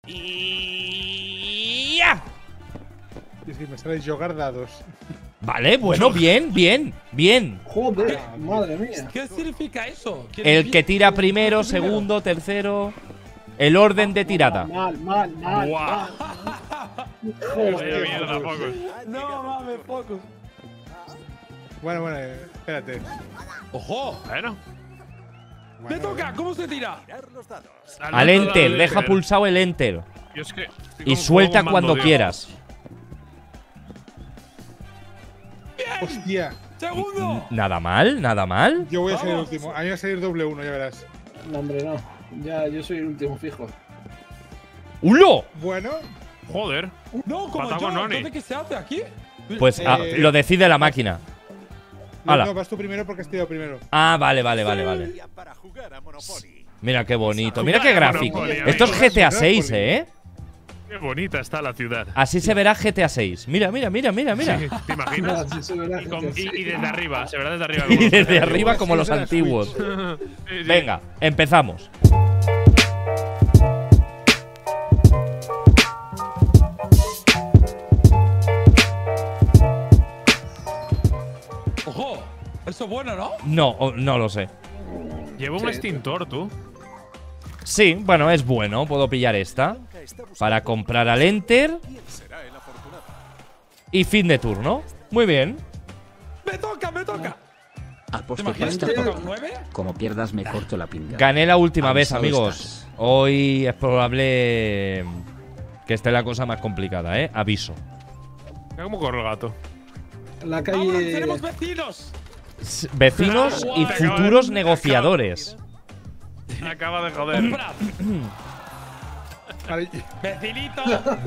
Y ¡ya! Es que me sale jugar dados. Vale, bueno, bien, bien, bien. Joder, madre mía. ¿Qué significa eso? El que tira primero, segundo, tercero. El orden de tirada. Mal. Guau. Vaya mierda, Focus. No mames, Focus. Bueno, espérate. ¡Ojo! Bueno. ¡Me toca! ¿Cómo se tira? Al enter, deja pulsado el enter. Yo es que Y suelta cuando quieras. Hostia. ¡Segundo! Nada mal, nada mal. Yo voy a ser el Vamos. último. A mí va a salir W1, ya verás. No, hombre, no. Ya, yo soy el último fijo. ¡Ulo! Bueno, Joder. No, como Patago yo. Noni. ¿Entonces qué se hace aquí? Pues lo decide la máquina. Hala. no, vas tú primero porque has tirado primero. Ah, vale. Mira qué bonito. Mira qué gráfico. Esto es GTA 6, ¿eh? Qué bonita está la ciudad. Así se verá GTA 6. Mira. Sí, ¿te imaginas? Sí, se verá. Y desde arriba, se verá desde arriba. Y desde arriba como los antiguos. Sí. Venga, empezamos. ¡Ojo! Eso es bueno, ¿no? No lo sé. Lleva un extintor, tú. Sí, bueno, es bueno. Puedo pillar esta para comprar al enter. Y fin de turno. Muy bien. ¡Me toca! ¿Te Apuesto que imaginas esta que toca un 9? como pierdas me corto la pinga. Gané la última vez, Avisado amigos. estás. Hoy es probable que esté la cosa más complicada, ¿eh? Aviso. Mira cómo corre el gato. La ¡Vámonos! calle. ¡Tenemos vecinos! Vecinos y futuros negociadores. Acaba de joder. ¡Comprad! Vale, ¡Vecinito!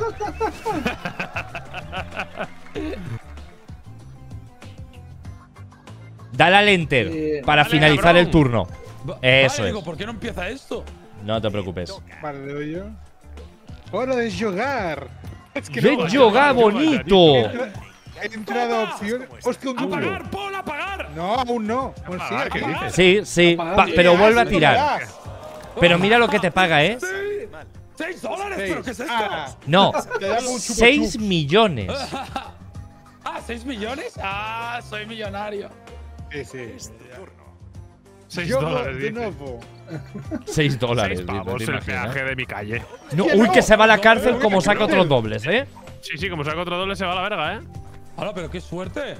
Dale al enter para Dale, finalizar cabrón. el turno. Eso Vale, es. digo, ¿por qué no empieza esto? No te preocupes. vale, le doy yo. ¡Hora de jugar! Es que ¡Ven no, yoga bonito! he entrado a opción. ¡Hostia, un duplo! ¡Apagar, Paul, apagar! No, aún no. Bueno, sí, ¿Qué apagar. dices? Sí, pero vuelve a tirar. ¡Verás! Pero mira lo que te paga, ¿eh? $6, ¿pero qué es esto? Ah, No, te damos un chupa 6 chups. millones. Ah, ¿6 millones? Ah, soy millonario. Sí. 6 Yo dólares, de dice. nuevo. 6 dólares. 6 pavos ¿te el imaginas? peaje de mi calle. No, uy, que se va a la cárcel como saca otros dobles, ¿eh? Sí, como saca otro doble se va a la verga, ¿eh? Ahora, pero qué suerte.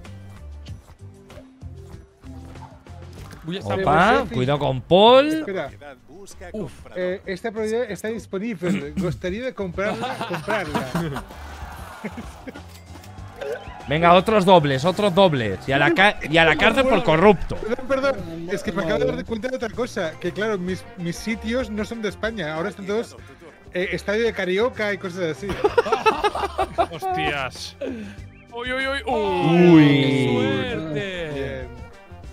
Uy, esta Opa, cuidado con Paul. Espera. Esta propiedad está disponible. Gustaría de comprarla. Venga, otros dobles. Y a la cárcel por corrupto. Perdón. Es que me acabo de dar cuenta de otra cosa. Que claro, mis sitios no son de España. Ahora están todos estadio de Carioca y cosas así. Hostias. Uy. Uy. ¡Qué suerte! Bien.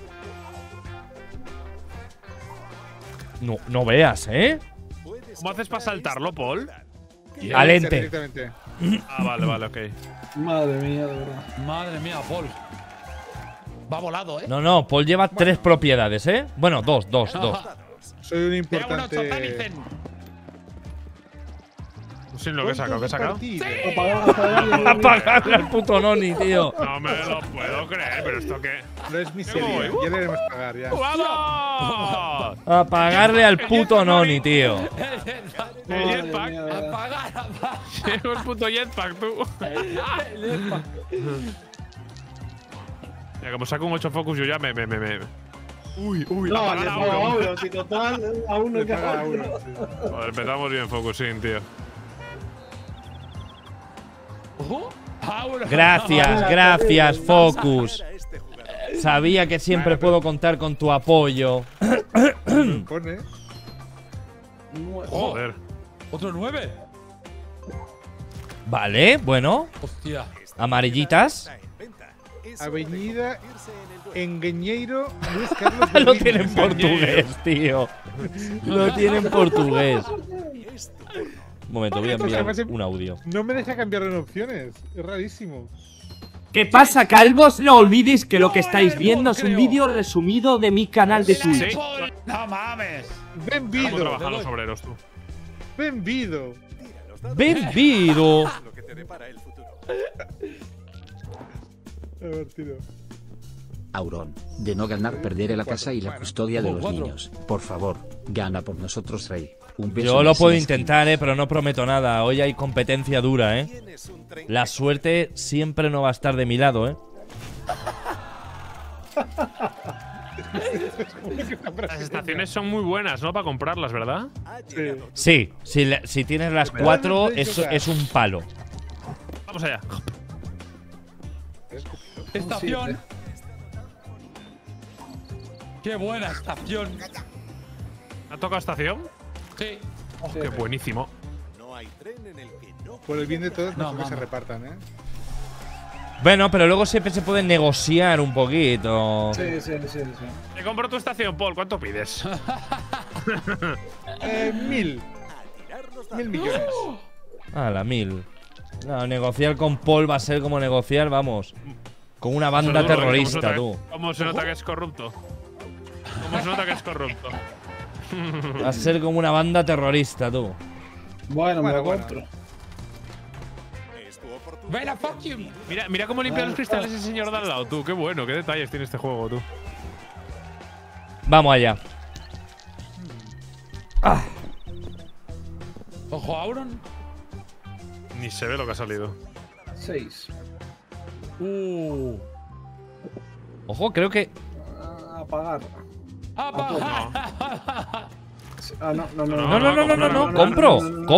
No veas, ¿eh? ¿Cómo haces para saltarlo, Paul? Al enter. Directamente. Ah, vale, ok. Madre mía, de verdad. Madre mía, Paul. Va volado, ¿eh? No, Paul lleva 3 propiedades, ¿eh? Bueno, dos. Soy un Mira, uno importante. Chotanicen. No sé lo que he sacado. ¿Qué he sacado? Apagarle al puto Noni, tío. No me lo puedo creer, pero esto qué. No es miseria. Ya le haremos pagar, ya. ¡Vamos! Apagarle al puto Noni, tío. El jetpack. mía, de verdad. Apagar. Llegó el puto jetpack, tú. Mira, como saco un 8 focus, yo ya me. Uy, No, apagar le a pago uno. a uno, si total, a uno Le que paga a a uno. uno. Sí. Joder, empezamos bien focusing, tío. Ojo. Ah, bueno. Gracias, Focus. Sabía que siempre puedo contar con tu apoyo. Pone. Joder. ¿Otro 9? Vale, bueno. Hostia. Amarillitas. Avenida Engañeiro Luis Carlos. Lo Berlín. tiene en portugués, tío. Lo tiene en portugués. Un momento, voy a enviar un audio. No me deja cambiar en opciones. Es rarísimo. ¿Qué pasa, calvos? No olvidéis que lo que estáis viendo es un vídeo resumido de mi canal de Twitch. Sí. No mames. ¿Cómo Benvido. trabajan los obreros, tú? Benvido. ¡Benvido! Divertido. Auron, de no ganar perderé la casa y la custodia de los niños. Por favor, gana por nosotros, Rey. Un beso. Yo lo puedo Mesías. intentar, pero no prometo nada. Hoy hay competencia dura, La suerte siempre no va a estar de mi lado, Las estaciones son muy buenas, ¿no? Para comprarlas, ¿verdad? Sí, si tienes las 4 es un palo. Vamos allá. Estación. Qué buena estación. ¿Ha tocado estación? Sí. Oh, qué buenísimo. Por el bien de todos, No, mejor que se mano. repartan, Bueno, pero luego siempre se puede negociar un poquito. Sí. Te compro tu estación, Paul. ¿Cuánto pides? 1000 millones. Ah, la 1000. No, negociar con Paul va a ser como negociar, vamos, con una banda Eso es duro, ¿eh? terrorista, tú. ¿Cómo se nota que es corrupto? ¿Cómo se nota que es corrupto? Va a ser como una banda terrorista, tú. Bueno, me lo Bueno. compro. Ven a fuck you. Mira cómo limpia los cristales ese señor de al lado, tú. Qué bueno, qué detalles tiene este juego, tú. Vamos allá. Ojo, Auron. Ni se ve lo que ha salido. 6. Ojo, creo que… Apagar. ¡Apa! Ah, no. No, compro.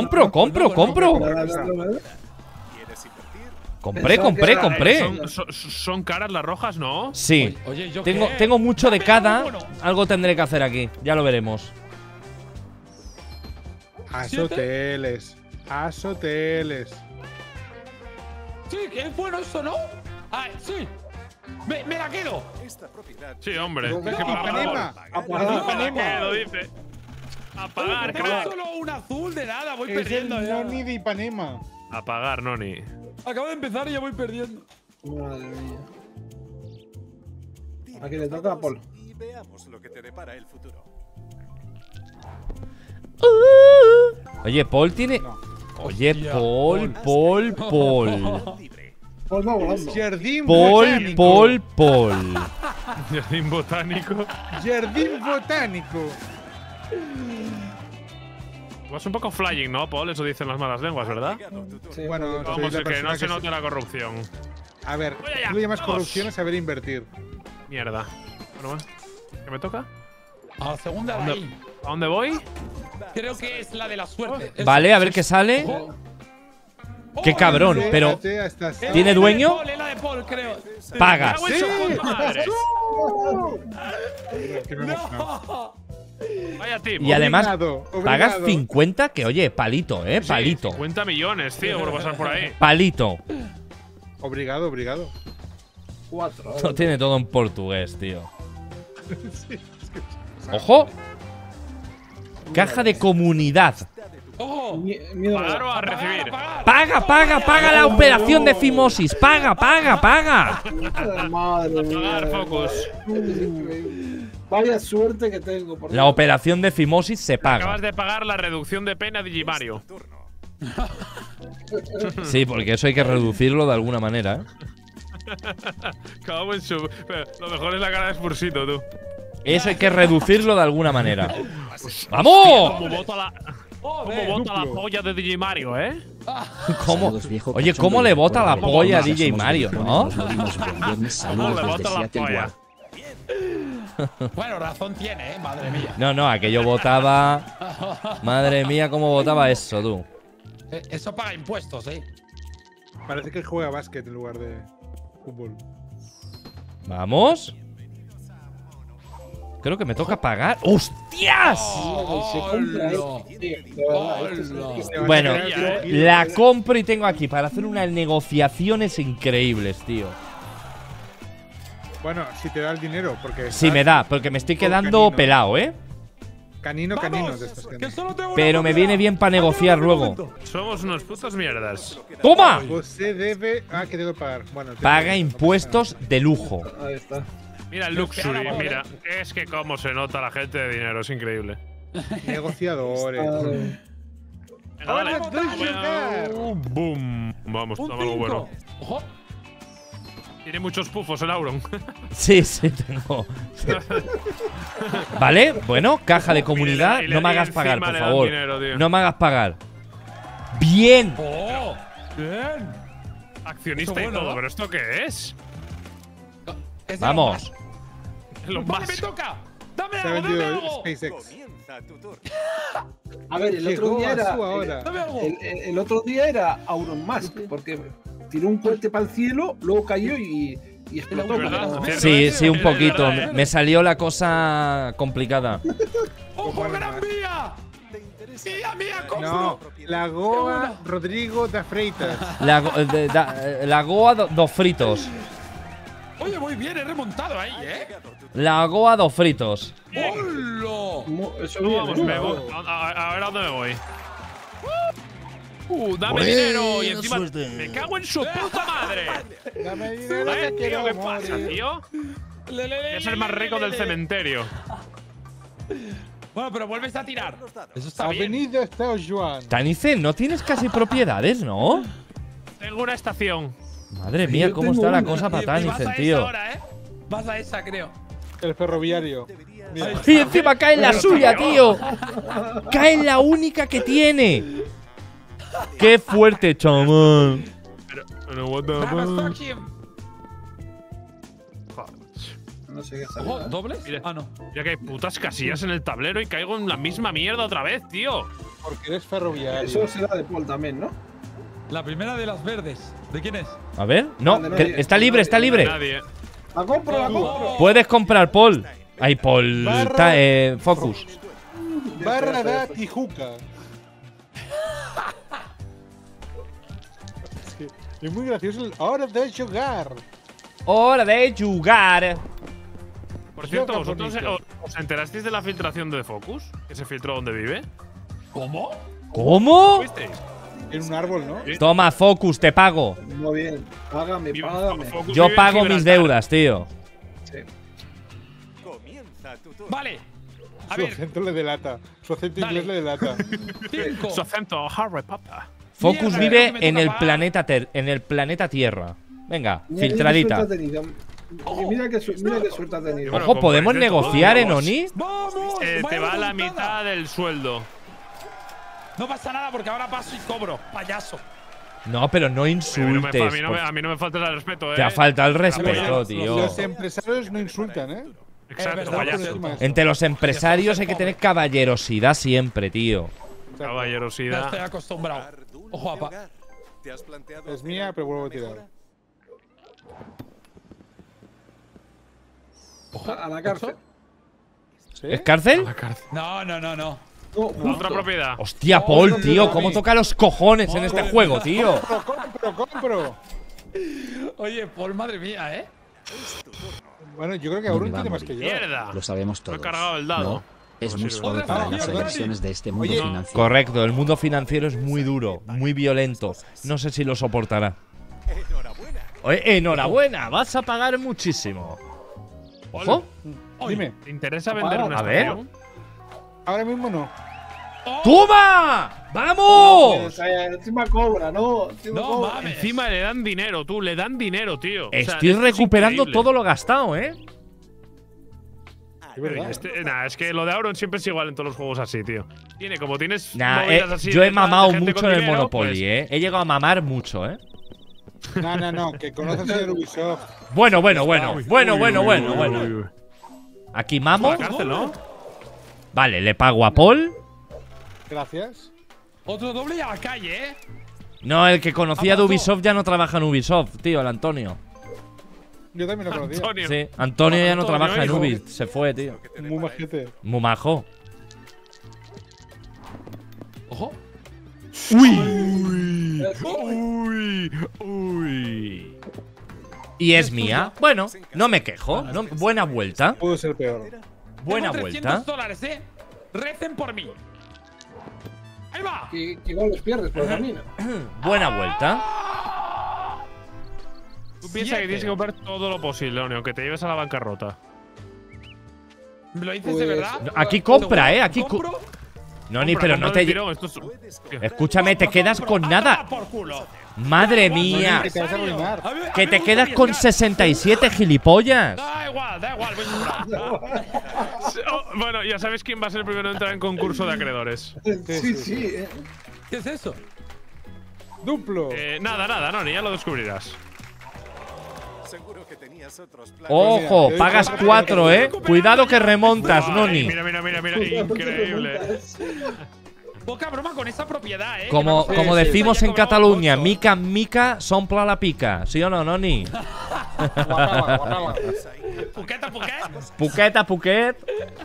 Compré. Son caras las rojas, ¿no? Sí. Oye, ¿yo Tengo, qué? tengo mucho de Dame cada. uno. Algo tendré que hacer aquí. Ya lo veremos. Azoteles. Azoteles. Sí, que es bueno eso, ¿no? Ah, sí. Me la quedo. Sí, hombre. Pero, Es que para Ipanema. ¿Qué lo dice? Apagar, Tengo crack. solo un azul de nada, voy Es el perdiendo ya. Noni de Ipanema. Apagar, Noni. Acabo de empezar y ya voy perdiendo. Madre mía. Aquí le toca a Paul. Oye, Paul tiene… Oye, Hostia, Paul. Paul va volando. Jardín Paul. botánico. Jardín botánico. Jardín botánico. Vas un poco flying, ¿no, Paul? Eso dicen las malas lenguas, ¿verdad? Sí, Bueno, soy Vamos, la que persona no se que note la corrupción. A ver, Voy allá, tú lo llamas vamos. corrupción a saber invertir. Mierda. Bueno, ¿qué me toca? A la segunda de ahí. ¿A dónde voy? Creo que es la de la suerte. Eso. Vale, a ver qué sale. Ojo. Qué Oh, cabrón, es pero… Hasta la ¿Tiene de dueño? Paul, es la de Paul, creo. Pagas. ¡Me cago en su puta madre! que me he emocionado. No. Vaya tipo. Y además, Obligado, pagas obligado. 50, que oye, palito, palito. 50 millones, tío, por pasar por ahí. Palito. Obrigado, obrigado. 4. Lo tiene todo en portugués, tío. ¡Ojo! Caja de comunidad. Ojo. Miedo. Pagar o a recibir. Paga la operación de fimosis. Paga. Madre mía. Pagar, Focus. Vaya suerte que tengo. Por La operación de fimosis se Acabas paga. de pagar la reducción de pena de Digimario. Sí, porque eso hay que reducirlo de alguna manera, ¿eh? Cago en su. Pero lo mejor es la cara de Spursito, tú. Eso hay que reducirlo de alguna manera. ¡Vamos! Como bota la. Como bota la polla de Digimario, ¿eh? ¿Cómo? Saludos, viejo Oye, cachondo ¿cómo y le bota la recuerda, polla a somos DJ Mario, viejones, no? nos morimos buen viernes. ¿Cómo le Saludos bota desde la Seattle, polla? Guard. Bueno, razón tiene, madre mía. No, aquello votaba… Madre mía, cómo votaba eso, tú. Eso paga impuestos, Parece que juega básquet en lugar de fútbol. ¿Vamos? Creo que me toca pagar… ¡Hostias! Se compra esto, tío. De verdad, esto es- Bueno, Ya, la compro y tengo aquí para hacer unas negociaciones increíbles, tío. Bueno, si te da el dinero, porque. Sí, estás me da, porque me estoy quedando canino. pelado, ¿eh? Canino ¡Vamos! de estos Que caninos. solo tengo una Pero me moneda. viene bien para negociar luego. Somos unos putos mierdas. ¡Toma! José debe. Ah, que tengo que pagar. Bueno, tengo Paga que- impuestos de lujo. Ahí está. Mira el luxury, mira. Es que cómo se nota la gente de dinero, es increíble. Negociadores. Venga, dale. ¡Ahora doy jugar! Boom. Vamos, Un toma algo 5. bueno. Ojo. Tiene muchos pufos el Auron. Sí, sí, tengo. Vale, bueno, caja de comunidad. Y le- No me y hagas pagar, encima por le dan favor. dinero, tío. No me hagas pagar. Bien. ¡Oh! ¡Bien! Accionista Eso y bueno, todo, ¿no? ¿pero esto qué es? Es de Vamos. Lo Vale, más. me toca. Dame Se ha algo, dame vendido algo. SpaceX. A ver, el otro Llegó día a era. su hora. Dame algo. El otro día era Auron Musk, porque tiró un cohete para el cielo, luego cayó y explotó. ¿Verdad? como- Cierto, Sí, es sí, un verdad, poquito. ¿eh? Me salió la cosa complicada. ¡Ojo, gran vía! ¡Mía, compro! No, Lagoa buena. Rodrigo da Freitas. Lagoa dos fritos. Oye, muy bien, he remontado ahí, ¿eh? Lagoa dos fritos. ¡Hola! Eso No, bien, vamos, ¿no? me voy. A ver a dónde me voy. Dame dinero y encima me cago en su puta madre. Dame dinero que Tío, quiero ¿qué pasa, morir. tío? Es el más rico del cementerio. Bueno, pero vuelves a tirar. Eso está bien. Avenida São Joan. Tanice, no tienes casi propiedades, ¿no? Tengo una estación. Madre mía, Yo cómo tengo está la una. cosa para Y vas a Tanice, esa tío. ahora, ¿eh? Vas a esa, creo. El ferroviario. Mira. Y encima cae en la suya, tío. Cae en la única que tiene. Qué fuerte, chaval. Pero what the Fuck him. No sé qué Ojo, sale. ¿dobles? Mira. Ah, no. Ya que hay putas casillas en el tablero y caigo en la misma mierda otra vez, tío. Porque eres ferroviario. Eso será de Paul también, ¿no? La primera de las verdes. ¿De quién es? A ver, no, Vale, que está libre, está libre. Nadie. La compro, la compro. Puedes comprar, Paul. Ay, Paul. Focus. Barra da Tijuca. Es muy gracioso el hora de jugar. Hora de jugar. Por cierto, Yoga ¿vosotros bonito. os enterasteis de la filtración de Focus? ¿Que se filtró donde vive? ¿Cómo? ¿Cómo? ¿Visteis? En un árbol, ¿no? Toma, Focus, te pago. Muy bien. Págame, págame. Focus Yo vive en pago mis Gibraltar. deudas, tío. Sí. Vale. A Su ver, acento le delata. Su acento Dale. inglés le delata. 5. Su acento Harry Potter. Focus Mierda, vive que me en toca el pagar. planeta Tierra. Venga, Mira qué filtradita. suerte ha tenido. Mira qué suerte ha tenido. Bueno, Ojo, ¿podemos compráis de todo, negociar en vamos. Oni? ¡Vamos! Te Vaya va la remontada. mitad del sueldo. No pasa nada porque ahora paso y cobro, payaso. No, pero no A insultes. mí no me falta el respeto, Te ha faltado el respeto, Los tío. empresarios no insultan, ¿eh? Exacto, verdad, payaso. Más. Entre los empresarios hay que tener caballerosidad siempre, tío. Ya Caballerosidad. estoy acostumbrado. Ojo, apa. Es mía, pero vuelvo a tirar. A la cárcel. ¿Sí? ¿Es cárcel? No. No, Otra propiedad. Hostia, Paul, tío, ¿cómo toca los cojones en este juego, tío? ¡Compro! Oye, Paul, madre mía, ¿eh? Bueno, yo creo que No Auron me va a tiene más morir. que yo. Mierda. Lo sabemos Me he todos. cargado el dado. No, es No muy sirve. suave Otra para las fracción, elecciones de este mundo Oye, financiero. Correcto, el mundo financiero es muy duro, muy violento. No sé si lo soportará. Oye, enhorabuena, vas a pagar muchísimo. Ojo, Dime, ¿Te interesa vender una A ver. estación? ahora mismo no. ¡toma! ¡Vamos! Encima cobra, ¿no? Encima No cobra. mames. Encima le dan dinero, tú, le dan dinero, tío. O sea, Estoy esto es recuperando increíble. todo lo gastado, ¿eh? Es verdad. Es que lo de Auron siempre es igual en todos los juegos así, tío. Como tienes Nah, movidas así yo he detrás de mamado gente mucho con en el dinero, Monopoly, pues, ¿eh? He llegado a mamar mucho, ¿eh? No, que conoces al señor Ubisoft. Bueno. uy. Aquí mamo. La cárcel, ¿no? Vale, le pago a Paul. Gracias. Otro doble y a la calle, ¿eh? No, el que conocía de Abajo. Ubisoft ya no trabaja en Ubisoft, tío, el Antonio. Yo también lo conocía. Antonio. Sí, Antonio ya no Antonio, trabaja en hijo. Ubisoft, se fue, tío. Muy majete. Muy majo. Ojo. Uy. Y es mía. Bueno, no me quejo. no- buena vuelta. Pudo ser peor. Buena Tengo vuelta. $300, ¿eh? Recen por mí. Ahí va. Que igual los pierdes por el camino. Buena vuelta. Tú piensas que tienes que comprar todo lo posible, Leonio, aunque te lleves a la bancarrota. ¿Me lo dices Pues, de verdad? Aquí compra, ¿Seguro? Aquí ¿Compro? Noni, pero no te… Escúchame, te quedas con nada. Por culo. Madre mía. Que te vas a arruinar. Que te quedas con 67, gilipollas. Da igual, voy a comprar. Bueno, ya sabéis quién va a ser el primero en entrar en concurso de acreedores. Sí. ¿Qué es eso? Duplo. Nada, Noni, ya lo descubrirás. Ojo, pagas 4, Cuidado que remontas, Ay, Noni. Mira, increíble. Poca broma con esa propiedad, Como decimos Ya en cobramos Cataluña, mucho. mica en mica, s'omple la pica. ¿Sí o no, Noni? Puqueta. Puquet a puquet.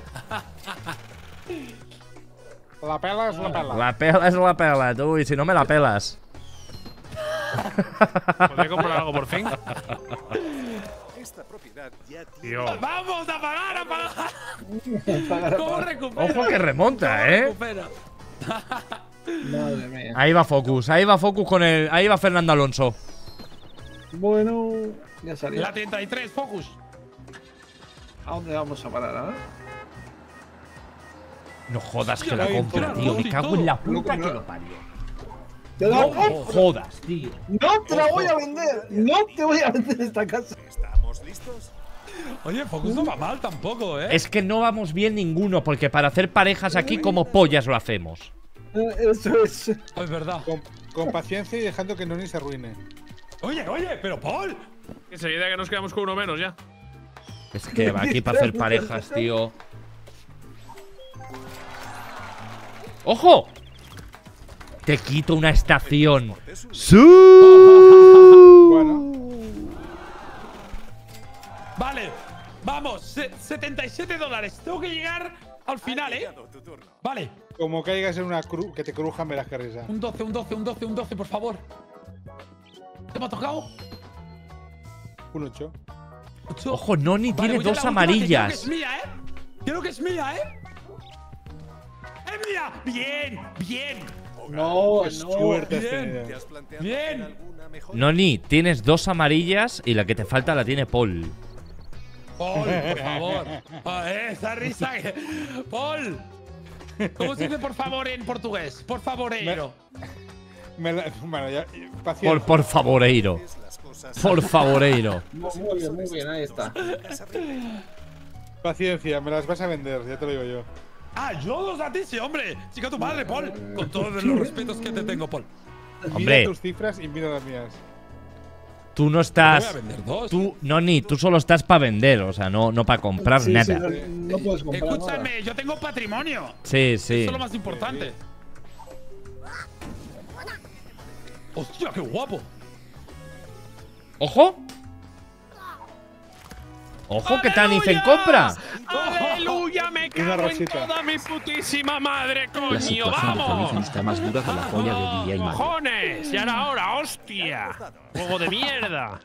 La pela es la pela. La pela es la pela, tú. Y si no me la pelas. ¿Podría comprar algo por fin? Tío. ¡Vamos a pagar! ¿Cómo recupera? Ojo que remonta, ¿Cómo recupera? Madre mía. Ahí va Focus con el… Ahí va Fernando Alonso. Bueno, ya salió. La 33, Focus. ¿A dónde vamos a parar ahora? No jodas que Hostia, la compra, entra tío. Rossi Me y cago todo. en la puta No, que no. lo parió. ¡Te la No jodas, tío. ¡No te la voy a vender! ¡No te voy a vender esta casa! Oye, Focus no va mal tampoco, Es que no vamos bien ninguno, porque para hacer parejas aquí como pollas lo hacemos. Eso es. Es verdad. Con paciencia y dejando que Noni se arruine. Oye, pero Paul. Enseguida que nos quedamos con uno menos ya. Es que va aquí para hacer parejas, tío. ¡Ojo! Te quito una estación. ¡Sí! Bueno, Vale, vamos, $77. Tengo que llegar al final, Vale, como caigas en una cruz, que te crujan, verás que risa. un 12, por favor. ¿Qué me ha tocado? Un 8. 8. Ojo, Noni Vale, tiene voy a dos la última, que amarillas. Creo que es mía, ¡Es mía! ¡Bien! No, Qué suerte has bien. tenido. ¡Bien! Noni, tienes dos amarillas y la que te falta la tiene Paul. Paul, por favor. Esa risa que… Paul. ¿Cómo se dice por favor en portugués? Por favorero. Bueno, ya, paciencia. Por favoreiro. Por favoreiro. muy bien, ahí está. Paciencia, me las vas a vender, ya te lo digo yo. Ah, yo dos a ti, sí, hombre. Chica tu madre, Paul. Con todos los respetos que te tengo, Paul. Hombre. Mira tus cifras y mira las mías. Tú no Voy a estás… vender dos. Tú, Noni, tú solo estás para vender, o sea, no para comprar Sí, nada. no puedes comprar nada. Escúchame, yo tengo patrimonio. Sí, sí. Eso es lo más importante. Hostia, qué guapo. ¡Ojo! ¡Ojo que Tanifen compra! ¡Aleluya! ¡Me Una cago en rosita. toda mi putísima madre, La coño! situación de Tanifen ¡Vamos! está más dura que la polla de DJ Mario. ¡Cojones! ¡Ya era hora, hostia! ¡Juego de mierda!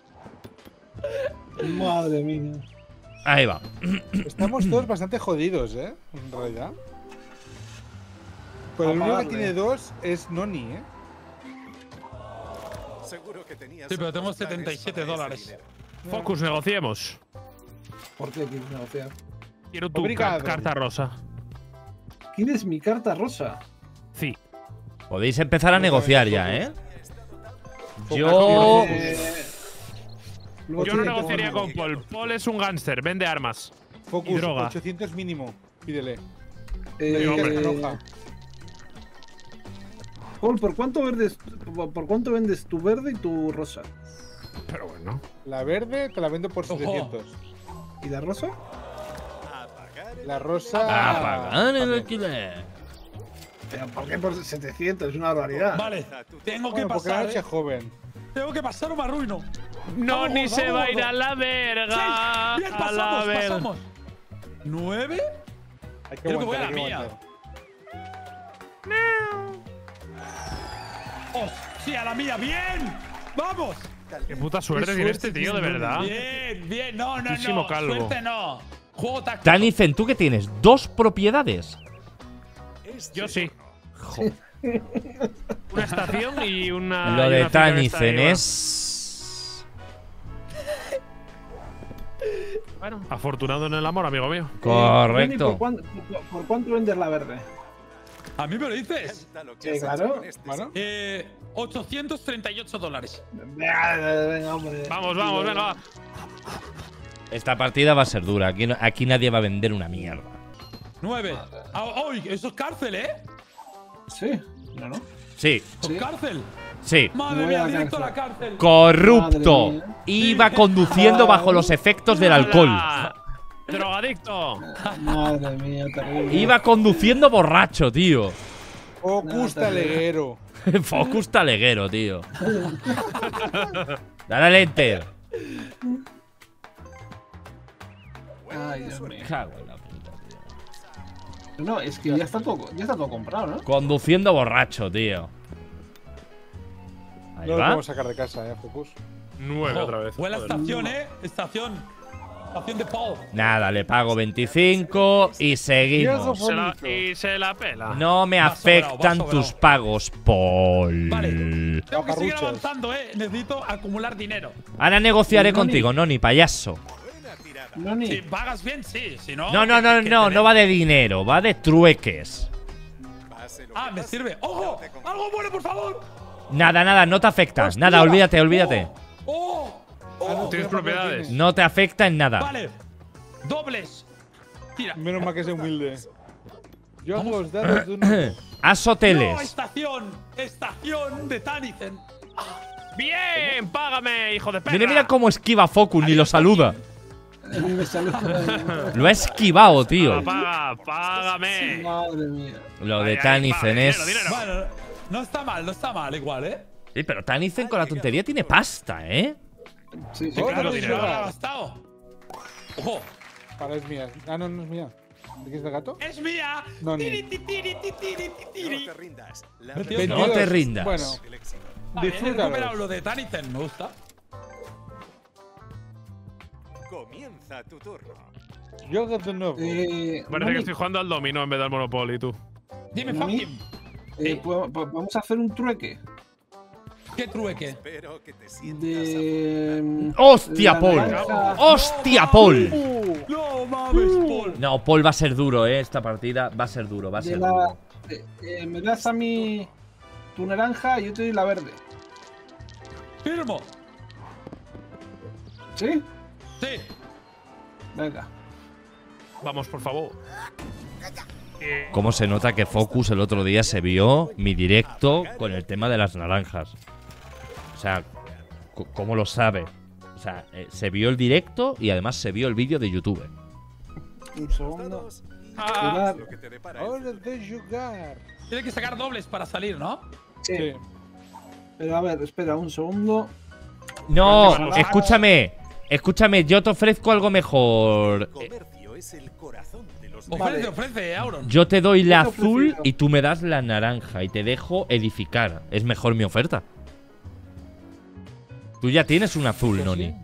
Madre mía. Ahí va. Estamos todos bastante jodidos, en realidad. Pero el único que tiene dos es Noni, Sí, pero tengo $77. Focus, negociemos. ¿Por qué quieres negociar? Quiero tu Obrigado. carta rosa. ¿Quieres mi carta rosa? Sí. Podéis empezar a negociar ya, ¿eh? Yo… Luego Yo no tiene que negociaría con poner- Paul. Paul es un gángster, vende armas. Focus, Y droga. 800 mínimo. Pídele. Eh, hombre. Roja. Paul, ¿por cuánto vendes tu verde y tu rosa? Pero bueno. La verde te la vendo por 700. ¿Y la rosa? La rosa… A pagar el alquiler. Pero ¿por qué por 700? Es una barbaridad. Vale, tengo que Bueno, porque la pasar, noche es joven. Tengo que pasar o me arruino. No, ni se va a ir gordo. a la verga. Bien, A la verga. pasamos. ¿9? Hay que Creo que voy a aguantar, la hay que mía. aguantar. ¡Hostia, la mía! ¡Bien! ¡Vamos! Qué puta suerte tiene este tío, de verdad. Bien, no, Muchísimo calvo. suerte no. Juego táctico. Tanifen, ¿tú qué tienes? ¿Dos propiedades? Yo sí. Una estación y una. Lo y de una finca que está Tanifen ahí, es… Bueno, afortunado en el amor, amigo mío. Johnny, Correcto. ¿Por cuánto vendes la verde? ¿A mí me lo dices? Claro. Bueno, $838. Venga, hombre. Vamos, vamos, venga, va. Esta partida va a ser dura. Aquí nadie va a vender una mierda. 9. ¡Uy! Eso es cárcel, ¿eh? Sí, no. Sí, ¿Eso es cárcel? sí. Madre Voy a mía, la directo a la cárcel. cárcel. Corrupto. Madre mía. Iba conduciendo bajo los efectos del alcohol. ¡Hala! ¡Drogadicto! Madre mía, terrible. Iba conduciendo borracho, tío. Focus taleguero. Focus taleguero, tío. Dale al enter. Ay, Dios mío. Cago en la puta, tío. No, es que ya está todo comprado, ¿no? Conduciendo borracho, tío. Ahí No lo va. podemos sacar de casa, Focus. 9 otra vez. Buena Joder. estación, ¿eh? Estación. Estación de Paul. Nada, le pago 25 y seguimos. Y se la pela. No me Va sobrado, afectan va sobrado. tus pagos, Paul. Vale. Tengo que seguir Paparruchas. avanzando, ¿eh? Necesito acumular dinero. Ahora negociaré Noni. contigo, Noni, payaso. No, ni. Si pagas bien, sí. Si no. No, no, no, no, no va de dinero, va de trueques. Ah, me sirve. ¡Ojo! ¡Algo bueno, por favor! Nada, nada, no te afecta. Hostia. Nada, olvídate, olvídate. ¡Oh! Tienes propiedades. No te afecta en nada. Vale. Dobles. Tira. Menos mal que sea humilde. Yo hago los dados de un. Haz No, hoteles. estación. Estación de Tanisen. ¡Bien! ¡Págame, hijo de perra! Mira, mira cómo esquiva Focus, ni lo saluda. Me saluda. Lo ha esquivado, tío. Paga, págame. Madre mía. Lo de Ay, ay, Tanisen paga, es. dinero. Bueno, no está mal igual, ¿eh? Sí, pero Tanisen con la tontería tiene pasta, ¿eh? Sí, Sí, claro, no, dinero no. lo ha gastado. ¡Ojo! Para es mía. Ah, no, no es mía. ¿De quién es el gato? ¡Es mía! No, ni. Tiri, tiri, tiri, tiri, tiri. No te rindas. Bueno, Vale, he disfrútalo. recuperado lo de Tanisen, me gusta. Comienza tu turno. Yo hago de nuevo. Parece Noni, que estoy jugando al dominó en vez del Monopoly, tú. Dime, ¿A mí? fucking. vamos a hacer un trueque. ¿Qué trueque? Espero que te sientas De. ¡Hostia, la Paul! naranja. ¡Hostia, Paul! No mames, Paul. No, Paul va a ser duro, esta partida va a ser duro, va a De ser la. duro. Me das a mí tu naranja y yo te doy la verde. Firmo. ¿Sí? Sí. Venga. Vamos, por favor. ¿Cómo se nota que Focus el otro día se vio mi directo con el tema de las naranjas? O sea, ¿cómo lo sabe? O sea, se vio el directo y además se vio el vídeo de YouTube. Un segundo. Ah, lo que te depara el Hora de jugar. Tiene que sacar dobles para salir, ¿no? Sí. Sí. Pero a ver, espera un segundo. No, escúchame. Escúchame, yo te ofrezco algo mejor. comercio es el corazón de los Ofrece, ofrece, Auron. Yo te doy la Yo te azul ofrecido. y tú me das la naranja y te dejo edificar. Es mejor mi oferta. Tú ya tienes un azul, Noni.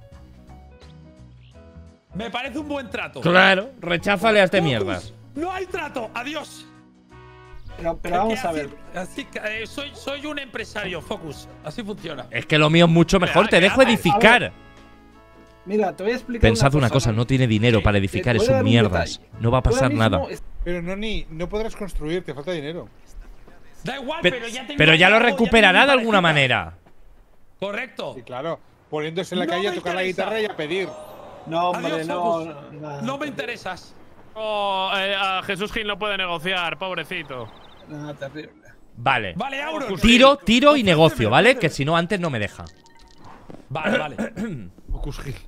Me parece un buen trato. Claro, recházale a este Focus, mierda. No hay trato. Adiós. Pero vamos a así- ver. Así que, soy un empresario, Focus. Así funciona. Es que lo mío es mucho mejor, te dejo edificar. Mira, te voy a explicar. Pensad una cosa, no tiene dinero para edificar, Te voy es a un dar un mierdas. detalle. No va a Tú ahora pasar mismo nada. Pero Noni, no podrás construir, te falta dinero. Da igual, Pe- pero ya tengo Pero ya lo algo, recuperará tengo de mi alguna parejita. manera. Correcto. Sí, claro. Poniéndose en la No calle a me tocar la interesa. guitarra y a pedir. No, hombre, Adiós, no. Focus. Nada, No me interesas. Oh, a Jesús Gil no puede negociar, pobrecito. Nada, terrible. Vale. Vale, Auron. Tiro y Ofréceme, negocio, ¿vale? ofréceme. Que si no, antes no me deja. Vale, vale. Focus Gil.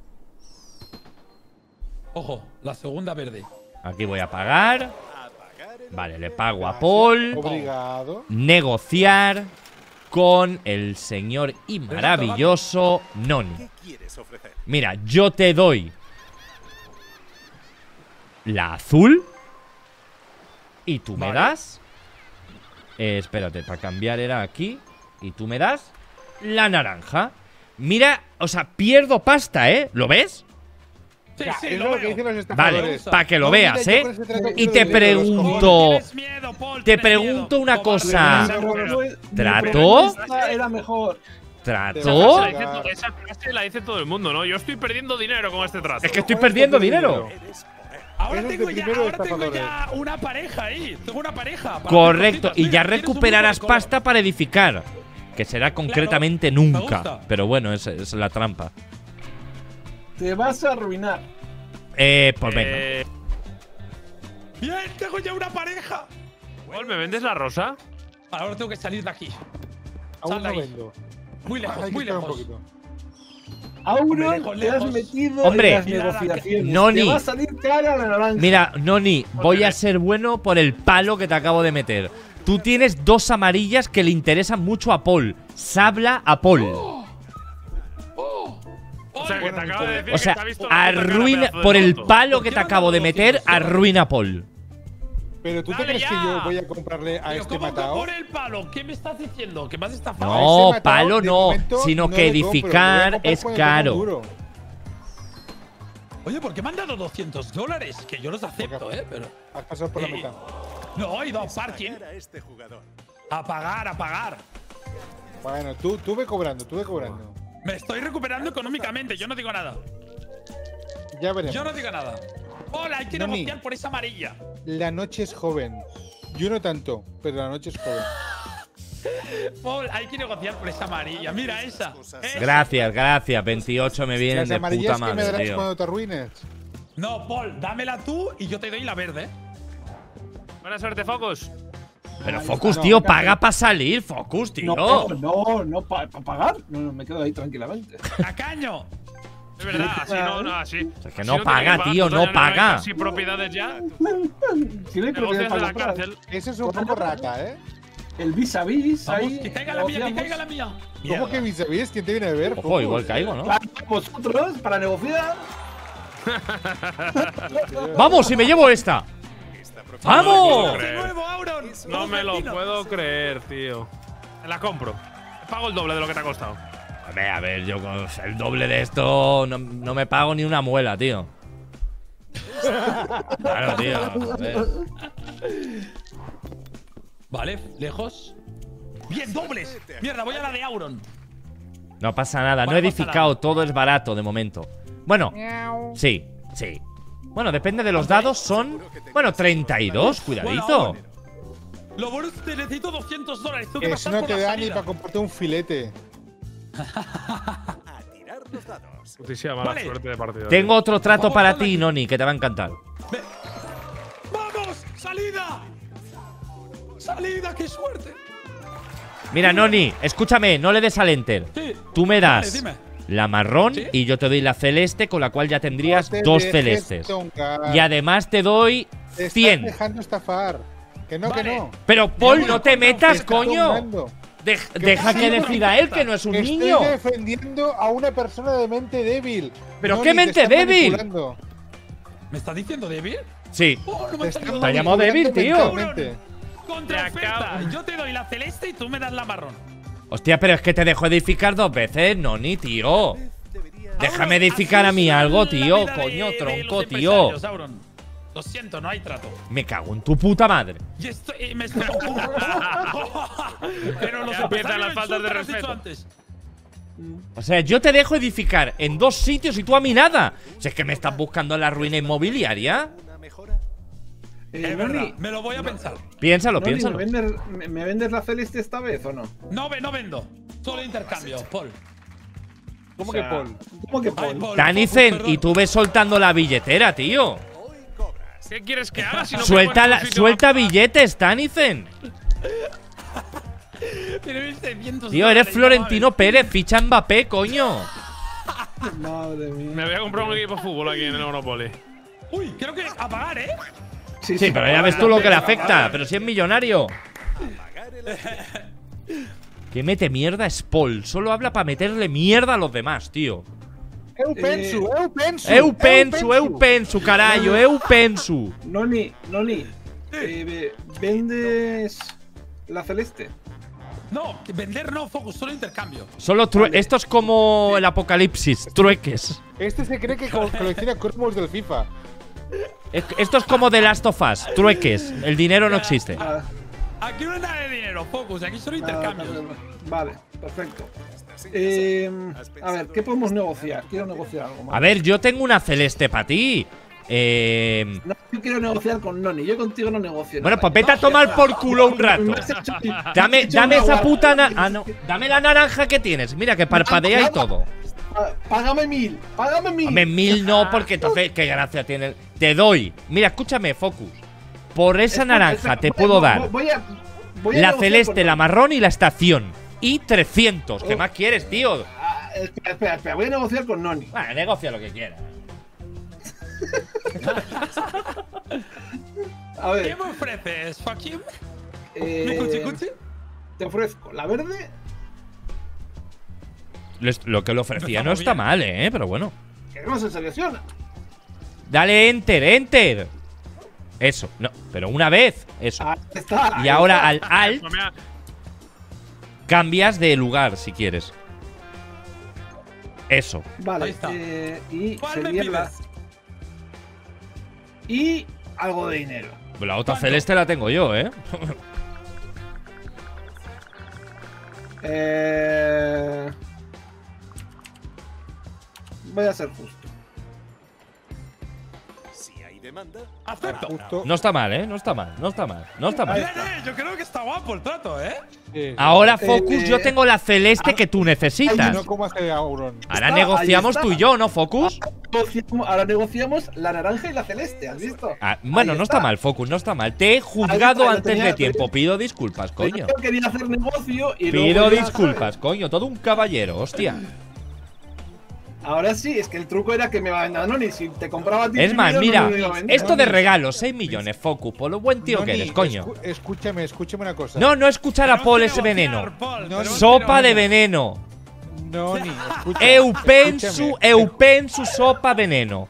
Ojo, la segunda verde. Aquí voy a pagar. Vale, le pago a Paul. Obrigado. Negociar con el señor y maravilloso Noni. ¿Qué quieres ofrecer? Mira, yo te doy la azul y tú me Vale. das. Espérate, para cambiar era aquí. Y tú me das la naranja. Mira, o sea, pierdo pasta, ¿eh? ¿Lo ves? Sí, Ya, sí, es lo lo que veo. dicen los Vale, estafadores. para que lo No, veas, mira, yo con ¿eh? ese trato Y quiero te dinero de los pregunto. Tienes miedo, Paul, Te tienes pregunto miedo. una Cobarde. cosa. Mi ¿Trato? propuesta era mejor. ¿Trato? Esa frase la dice todo el mundo, ¿no? Yo estoy perdiendo dinero con este trato. Es que estoy perdiendo dinero. Ahora Eres tengo de ya, primero de ahora tengo estafadores. ya una pareja ahí. Tengo una pareja. para Correcto, hacer y cositas. ya Mira, tienes un recuperarás grupo de color. pasta para edificar. Que será concretamente me nunca. gusta. Pero bueno, es la trampa. Te vas a arruinar. Pues venga. Bien, tengo ya una pareja. Paul, ¿me vendes la rosa? Ahora tengo que salir de aquí. Aún Sal de no ahí. vendo. Muy lejos, Hay que muy esperar un lejos. poquito. Auron, Lejos, te has lejos. metido Hombre. en las Mira, negociaciones. Noni. Te va a salir cara la naranja. Mira, Noni, voy a ser bueno por el palo que te acabo de meter. Tú tienes 2 amarillas que le interesan mucho a Paul. Sabla a Paul. O sea, que te acaba de decir O sea, que te ha visto la puta cara, arruina. pedazo de Por el tonto. palo ¿Por que qué te me acabo han de dado meter, 200 dólares? arruina a Paul. Pero tú te ¡Dale crees que ya! yo voy a comprarle a Pero este ¿cómo matado. por el palo? ¿Qué me estás diciendo? ¿Que me has estafado? A No, ese matado, palo de no, momento, sino no que le compro, edificar le voy a comprar es cuando tenga un caro. duro. Oye, ¿por qué me han dado 200 dólares? Que yo los acepto, pero… Has pasado por la mitad. No, he ido a parking. Pagar a este jugador. A pagar, a pagar. Bueno, tú ve cobrando, tú ve cobrando. Me estoy recuperando económicamente, yo no digo nada. Ya veremos. Yo no digo nada. Hola, hay que Noni. negociar por esa amarilla. La noche es joven. Yo no tanto, pero la noche es joven. Paul, hay que negociar por esa amarilla. Mira esa. Esa. Gracias, gracias. 28 me vienen Las de amarillas puta que me madre, darás tío. cuando te arruines. No, Paul, dámela tú y yo te doy la verde. Buena suerte, Focus. Pero Ay, Focus, no, tío, casi. paga para salir, Focus, tío. No, para pagar. No, me quedo ahí tranquilamente. ¡Tacaño! Es verdad, así no, así. Es que Si no te paga, quieres tío, pagar, no tú ya paga. hay casi propiedades ya. Si no hay propiedad Negocias en para la comprar. cárcel. Eso es un poco rata, ¿eh? El vis a vis Vamos, ahí. que caiga la mía, que negociamos. caiga la mía. ¿Cómo Mierda. que mis sabías? ¿Quién te viene a ver? Ojo, Focus? igual caigo, ¿no? Claro, vosotros, para negociar. ¡Vamos, si me llevo esta! ¡Vamos! ¡De nuevo, Auron! No me lo Vecinos. puedo creer, tío. La compro. Pago el doble de lo que te ha costado. A ver, yo con el doble de esto no me pago ni una muela, tío. Claro, tío. A ver. Vale, lejos. ¡Bien, dobles! Mierda, voy a la de Auron. No pasa nada, no Vale, he pasa edificado, nada. todo es barato de momento. Bueno, sí. Bueno, depende de los dados, son. Bueno, 32, cuidadito. Bueno, lo bueno es que necesito 200 dólares. Tengo que Eso pasar no por te la da ni salida. para comprarte un filete. A tirar los dados. Putísima mala Vale. suerte de partido. Tengo otro trato Vamos, para ponla ti, aquí. Noni, que te va a encantar. ¡Vamos! ¡Salida! ¡Salida! ¡Qué suerte! Mira, Noni, escúchame, no le des al enter. Sí. Tú me das Vale, dime. la marrón ¿Sí? y yo te doy la celeste, con la cual ya tendrías No te 2 dejes celestes. toncar. Y además te doy Te estás 100. dejando estafar. Que no, Vale. que no. Pero Paul, Yo no voy te a comprar metas, Te coño. tomando. Deja sí, que no decida él, que no es un Estoy niño. defendiendo a una persona de mente débil. ¿Pero No, qué ni te mente están débil? manipulando. ¿Me estás diciendo débil? Sí. Oh, no Te me están salido Te ha débil. llamado débil, tío. mentalmente. Contraoferta. Te acabo- Yo te doy la celeste y tú me das la marrón. Hostia, pero es que te dejo edificar 2 veces, Noni, tío. Déjame Auron, edificar a mí así es algo, la tío. vida de- Coño, de tronco, los tío. empresarios, Auron. Lo siento, no hay trato. Me cago en tu puta madre. Y esto, me estoy… Pero los Ya empiezan empresarios las faltas de insultan, has dicho respeto. antes. O sea, yo te dejo edificar en 2 sitios y tú a mí nada. Si es que me estás buscando en la ruina inmobiliaria. Una mejora. Es verdad, me lo voy a pensar. Piénsalo, Noni, piénsalo. ¿me vendes la celeste esta vez o no? No vendo. Solo intercambio, Paul. ¿Cómo O sea, que Paul? ¿Cómo que Ay, Paul? Paul, Tanicen, perdón. y tú ves soltando la billetera, tío. Hoy cobras. ¿Qué quieres que haga si no Suelta, me pones un sitio suelta más- billetes, Tanicen. Tiene 1.600 Tío, eres dólares, Florentino no Pérez, ficha Mbappé, coño. Madre mía. Me voy a comprar un equipo de fútbol aquí en el Monopoly. mames. Uy, creo que a pagar, ¿eh? Sí, pero ya ves tú lo que le afecta. Pero si es millonario. Pagar el alquiler. Que mete mierda es Paul. Solo habla para meterle mierda a los demás, tío. Eu penso, eu penso. Eu penso, carallo, eu penso. Noni, ¿vendes la celeste? No, que vender no, Focus, solo intercambio. Solo esto es como el apocalipsis, trueques. Este se cree que colecciona cromos del FIFA. Esto es como The Last of Us, trueques. El dinero no existe. Ah, Aquí no hay nada de dinero, Focus, aquí solo intercambios. Vale, perfecto. A ver, ¿qué podemos negociar? Quiero negociar algo más. A ver, yo tengo una celeste para ti. No, yo quiero negociar con Noni. Yo contigo no negocio. Bueno, nada. pues vete a tomar por culo un rato. Me has hecho- Dame me has hecho esa una puta. guarda. Ah, no. Dame la naranja que tienes. Mira, que parpadea y todo. Págame 1000. Págame 1000. Hombre, 1000 no, porque entonces, qué gracia tiene. Te doy. Mira, escúchame, Focus. Por esa naranja te puedo dar Voy a la negociar celeste, con la Noni. marrón y la estación. Y 300. ¿Qué más quieres, tío? Espera. Voy a negociar con Noni. Ah, negocia lo que quieras. A ¿Qué ver. me ofreces, fucking? eh, ¿Mi cuchi? Te ofrezco la verde. Lo que le ofrecía no Empezamos está bien. mal, pero bueno. Que no se selecciona. Dale enter, enter. Eso, no, pero una vez, eso. Ahí está. Y ahí ahora está. al alt Pues mira, cambias de lugar si quieres. Eso. Vale. Ahí está. Y ¿Cuál me sería la- pides? Y algo de dinero. La otra ¿Cuánto? celeste la tengo yo, ¿eh? Voy a ser justo. Si hay demanda, Acepto. Justo. No está mal, ¿eh? No está mal, no está mal, no está mal. Yo creo que está guapo el trato, ¿eh? Sí. Ahora, Focus, yo tengo la celeste que tú necesitas. No como hace Auron. Ahora Ahí negociamos está. tú y yo, ¿no, Focus? Ahora negociamos la naranja y la celeste, ¿has visto? Ah, bueno, Ahí no está mal, Focus, no está mal. Te he Ahí juzgado está, lo antes tenía- de tiempo. Pido disculpas, Pero coño. Yo quería hacer negocio y luego Pido ya, disculpas, coño. Todo un caballero, hostia. ¿sabes? Ahora sí, es que el truco era que me va a vender Noni. Si te compraba a ti Es más, primero, no mira, me iba a vender. esto de regalo, 6 millones, Focus, por lo buen tío que Noni, eres, coño. Escúchame una cosa. No, no escuchar a Tenemos Paul que es negociar, veneno. Paul, No, tenemos Sopa que de negociar. veneno. Noni, escucha. Eupensu sopa veneno.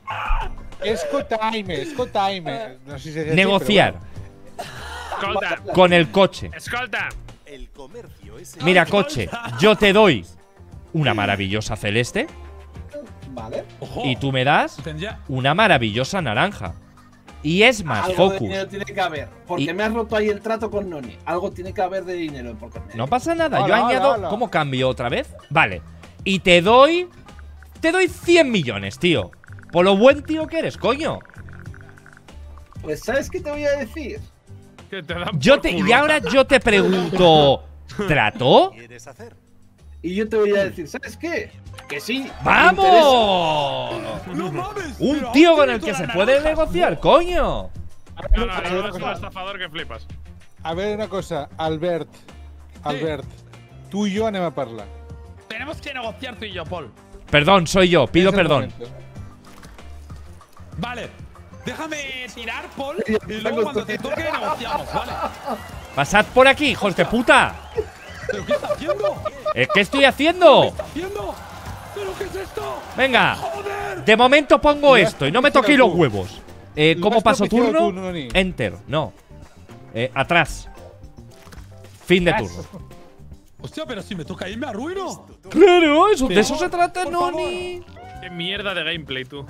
Escotime. No sé si se dice así, Negociar escolta, con el coche. escolta. el comercio es Mira, coche, yo te doy una maravillosa celeste Vale. Ojo. y tú me das Tendría- una maravillosa naranja. Y es más, Algo de Focus. dinero tiene que haber. Porque Y- me has roto ahí el trato con Noni. Algo tiene que haber de dinero. Porque No pasa nada, yo Hola, añado. hola, hola. ¿Cómo cambio otra vez? Vale. Y te doy. Te doy 100 millones, tío. Por lo buen tío que eres, coño. Pues, ¿sabes qué te voy a decir? Que te dan Yo por te, culo. y ahora yo te pregunto. ¿Trato? quieres hacer. Y yo te voy a decir, ¿sabes qué? Que sí. me interesa. ¡Vamos! ¡No mames! Un pero tío has con el tenido que se las puede naranjas. negociar, coño. No, es un estafador que flipas. A ver una cosa, Albert, tú y yo anem a parlar. Tenemos que negociar tú y yo, Paul. Perdón, soy yo, pido Es el perdón. momento. Vale. Déjame tirar, Paul. Sí, Y luego cuando te toque negociamos, ¿vale? Pasad por aquí, hijos de puta. ¿Pero qué está haciendo? ¿Qué estoy haciendo? ¿Qué está haciendo? ¿Pero qué es esto? Venga. ¡Joder! De momento pongo Lo esto y has no me toquéis propiciado los tú. huevos. Lo ¿Cómo has paso propiciado turno? tú, Noni. Enter, no. Atrás. Fin de turno. Hostia, pero si me toca ir me arruino. Claro, eso, de Por eso se favor, trata, por Noni. Qué mierda de gameplay, tú.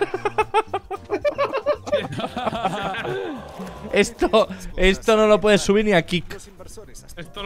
Esto no lo puedes subir ni a Kick. Los inversores hasta Esto lo.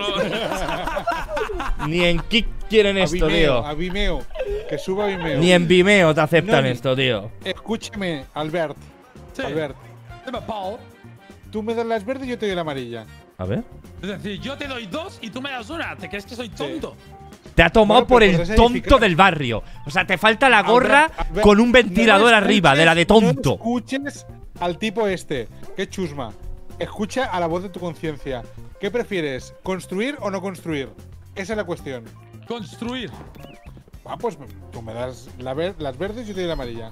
Ni en Kick quieren esto, tío. A Vimeo, que suba a Vimeo. Ni en Vimeo te aceptan Noni. esto, tío. Escúchame, Albert. Sí. Albert, Dime, Paul. tú me das las verdes y yo te doy la amarilla. A ver. Es decir, yo te doy dos y tú me das una. ¿Te crees que soy tonto? Te ha tomado Bueno, por pero el podrás tonto edificar. del barrio. O sea, te falta la gorra Albert, con un no ventilador me arriba, de la de escuches, tonto. No escuches al tipo este, que chusma. Escucha a la voz de tu conciencia. ¿Qué prefieres? ¿Construir o no construir? Esa es la cuestión. Construir. Ah, pues tú me das las verdes y yo te doy la amarilla.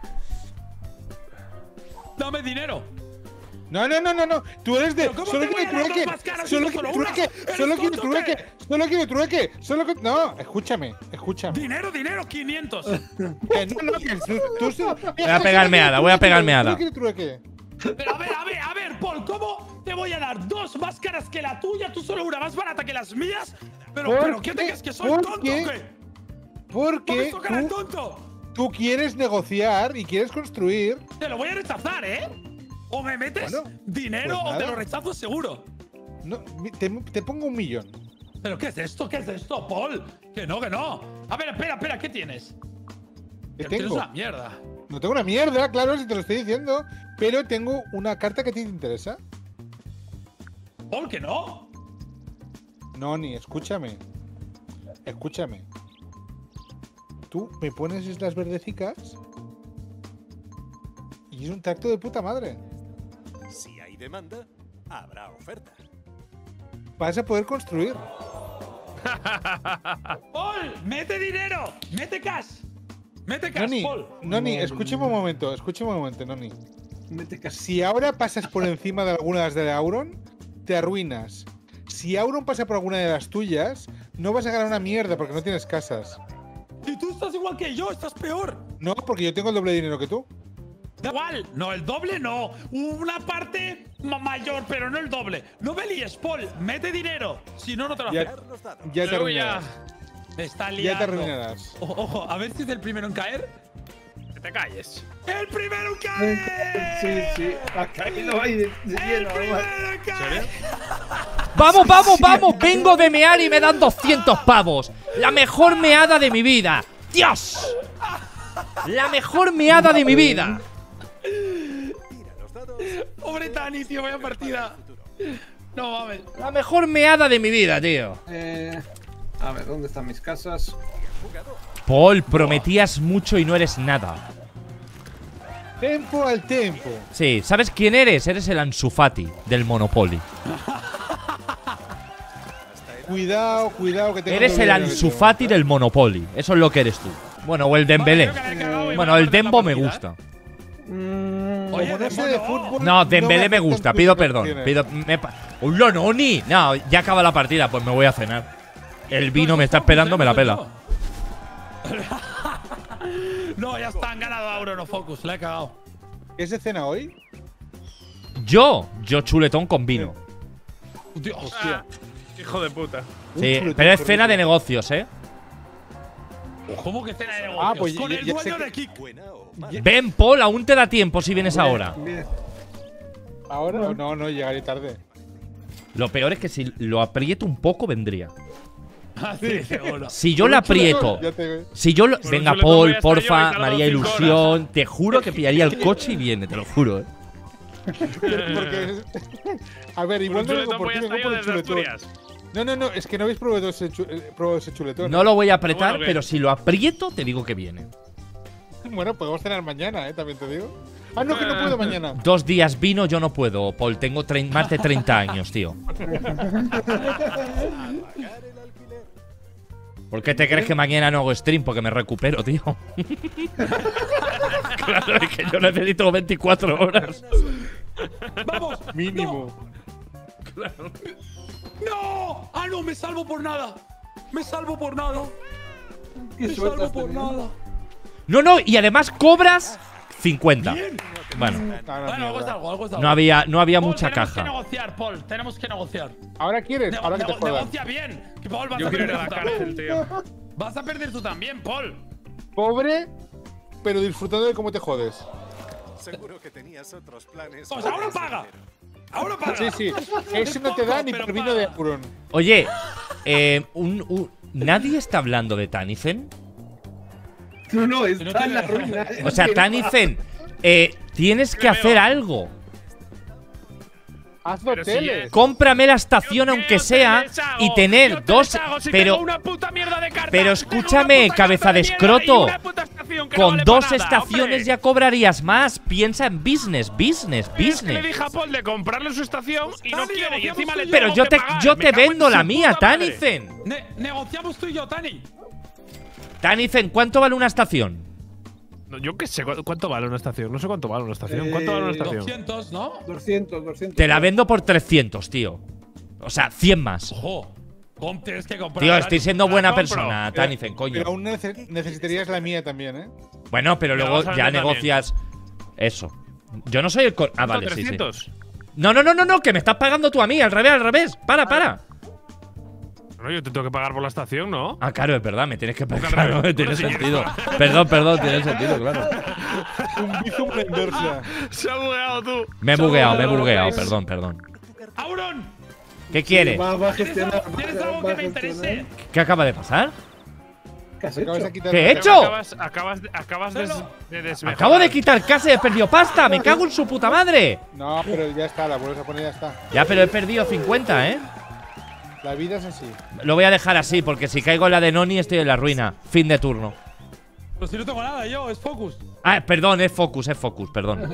Dame dinero. No. Tú eres de. ¿Pero cómo Solo te voy quiero a dar dos trueque. más caras Solo y quiero no solo una? trueque. ¿Eres Solo quiero tonto o qué? trueque. Solo quiero trueque. No, escúchame. Dinero, 500. Que no, que tú. Voy a pegar meada, voy a pegar meada. Solo quiero trueque. Pero a ver, Paul, ¿cómo te voy a dar dos más caras que la tuya? Tú solo una más barata que las mías. Pero ¿qué te crees que soy tonto o qué? ¿No me Porque toca el tonto? tú quieres negociar y quieres construir. Te lo voy a rechazar, ¿eh? O me metes Bueno, dinero pues o te nada. lo rechazo seguro. No, te pongo 1 millón. ¿Pero qué es esto? ¿Qué es esto, Paul? Que no. A ver, espera, ¿qué tienes? ¿Qué Tienes tengo? una mierda. No tengo una mierda, claro, si te lo estoy diciendo. Pero tengo una carta que a ti te interesa. ¿Por qué no? Noni, escúchame. Escúchame. Tú me pones islas verdecicas y es un tacto de puta madre. Si hay demanda, habrá oferta. Vas a poder construir. ¡Paul! ¡Mete dinero! ¡Mete cash! ¡Mete cash, Noni, Paul! Noni, escúchame un momento, Noni. Mete casi. Si ahora pasas por encima de algunas de Auron, te arruinas. Si Auron pasa por alguna de las tuyas, no vas a ganar una mierda porque no tienes casas. Y tú estás igual que yo, estás peor. No, porque yo tengo el doble de dinero que tú. Da igual, no, el doble no. Una parte mayor, pero no el doble. No me líes, Paul. Mete dinero. Si no, no te lo Ya, haces. ya te Luego ya. arruinarás. Me está Ya liando. te arruinarás. Ojo, a ver si es el primero en caer. Que te calles. ¡El primero en caer! Sí, sí. Ha caído ahí de ¡El lleno, además. primero en caer! ¡Vamos, vamos, vamos! Vengo de mear y me dan 200 pavos. La mejor meada de mi vida. ¡Dios! La mejor meada de mi vida. Tira los dados. Pobre Tani, tío, vaya partida. No mames. La mejor meada de mi vida, tío. A ver, ¿dónde están mis casas? Paul, prometías mucho y no eres nada. Tempo al tempo. Sí, ¿sabes quién eres? Eres el Ansu Fati del Monopoly. Cuidado, cuidado que tengo Eres doble el dinero que Ansu tú. Fati del Monopoly. Eso es lo que eres tú. Bueno, o el Dembélé. Vale, creo que le he cagado y Bueno, voy a el perder la Dembo me partida, gusta. Oye, Como no sé de no. fútbol. No, Dembélé me aceptan gusta. tus Pido perdón. instrucciones. ¡Hola, Noni! No, ya acaba la partida. Pues me voy a cenar. El vino me está esperando, me la pela. No, ya está, han ganado a Auron o Focus, le he cagado. ¿Qué es de cena hoy? Yo chuletón con vino. Dios. Ah, hijo de puta. Sí, chuletón pero es con cena vino. de negocios, ¿eh? ¿Cómo que cena de negocios? Ah, pues con ya- el ya dueño sé que- de Kik. Buena o mala. Ven, Paul, aún te da tiempo si vienes ahora. Bien. ¿Ahora? No, llegaré tarde. Lo peor es que si lo aprieto un poco, vendría. Ah, sí, seguro. Si yo lo aprieto. Ya te Si yo lo. Por un Venga, chuletón voy a Paul, estar yo y porfa, tardo María 5 Ilusión. Te juro que pillaría el coche y viene, te lo juro, ¿eh? Porque. A ver, Por igual un no vengo chuletón por voy ti, a vengo estar yo por el desde chuletón. Asturias. No, es que no habéis probado ese chuletón. No lo voy a apretar, Bueno, pero si lo aprieto, te digo que viene. Bueno, podemos cenar mañana, también te digo. Ah, no, que no puedo mañana. 2 días vino, yo no puedo, Paul. Tengo más de 30 años, tío. ¿Por qué te crees que mañana no hago stream? Porque me recupero, tío. Claro, es que yo necesito 24 horas. ¡Vamos! Mínimo. ¡No! ¡Ah, no! ¡Me salvo por nada! ¡Me salvo por nada! Qué ¡Me suerte salvo has por tenido. nada! No, y además cobras 50. ¡Bien! Bueno, No, Bueno, algo es mierda. algo, algo es algo. no había Paul, mucha tenemos caja. que negociar, Paul. Tenemos que negociar. ¿Ahora quieres? Ahora que te jodas. Negocia bien. Que Paul, vas Yo a quiero ir perder a tú la también. cárcel, tío. Vas a perder tú también, Paul. Pobre, pero disfrutando de cómo te jodes. Seguro que tenías otros planes. Pues para ahora ese paga. dinero. Ahora paga. Sí. Eso no te da ni Pero por vino de paga. Auron. Oye, ¿nadie está hablando de Tanifen? No, está en la ruina. O sea, Tanifen, tienes que hacer algo. Haz Pero si hoteles. es- Cómprame la estación ¿Yo aunque qué sea hoteles hago? y ¿Qué tener hoteles dos. hago si Pero tengo una puta mierda de carta? pero Tengo una escúchame, puta cabeza carta de mierda y escroto. una puta estación que no con vale 2 para nada, estaciones hombre. ya cobrarías más. Piensa en business. Es que le dije Pero a Paul de comprarle su estación y no Dani, quiere. Y encima le negociamos tengo yo que te, pagar. yo Me te cago en vendo su la mía, puta madre. Tanifen. Negociamos tú y yo, Tani. Tanifen, ¿cuánto vale una estación? No, yo qué sé, ¿cuánto vale una estación? No sé cuánto vale una estación. ¿Cuánto vale una estación? 200, ¿no? 200. Te la vendo por 300, tío. O sea, 100 más. Ojo. Tienes que comprar. Tío, estoy siendo buena compro. persona, Tanifen, coño. Pero aún necesitarías la mía también, ¿eh? Bueno, pero Pero luego vamos a ya vender negocias eso. Yo no soy el… Ah, vale, sí, sí. 300. No, que me estás pagando tú a mí, al revés. Para. No, yo te tengo que pagar por la estación, ¿no? Ah, claro, es verdad, me tienes que pagar. Al Claro, revés. tiene Bueno, sí. sentido. Perdón, tiene sentido, claro. Un bizum en inversa. Se ha bugueado tú. Me he bugueado, perdón. ¡Auron! ¿Qué quiere? Va a gestionar. ¿Tienes algo que me interese? ¿Qué acaba de pasar? ¿Qué has Acabas hecho? de quitar- ¿Qué he hecho? Acabas de desmejorar. Acabo de quitar casa y he perdido pasta. Me cago en su puta madre. No, pero ya está, la vuelves a poner y ya está. Ya, pero he perdido 50, ¿eh? La vida es así. Lo voy a dejar así, porque si caigo en la de Noni estoy en la ruina. Fin de turno. Pero si no tengo nada, yo, es focus. Ah, perdón, es focus, perdón.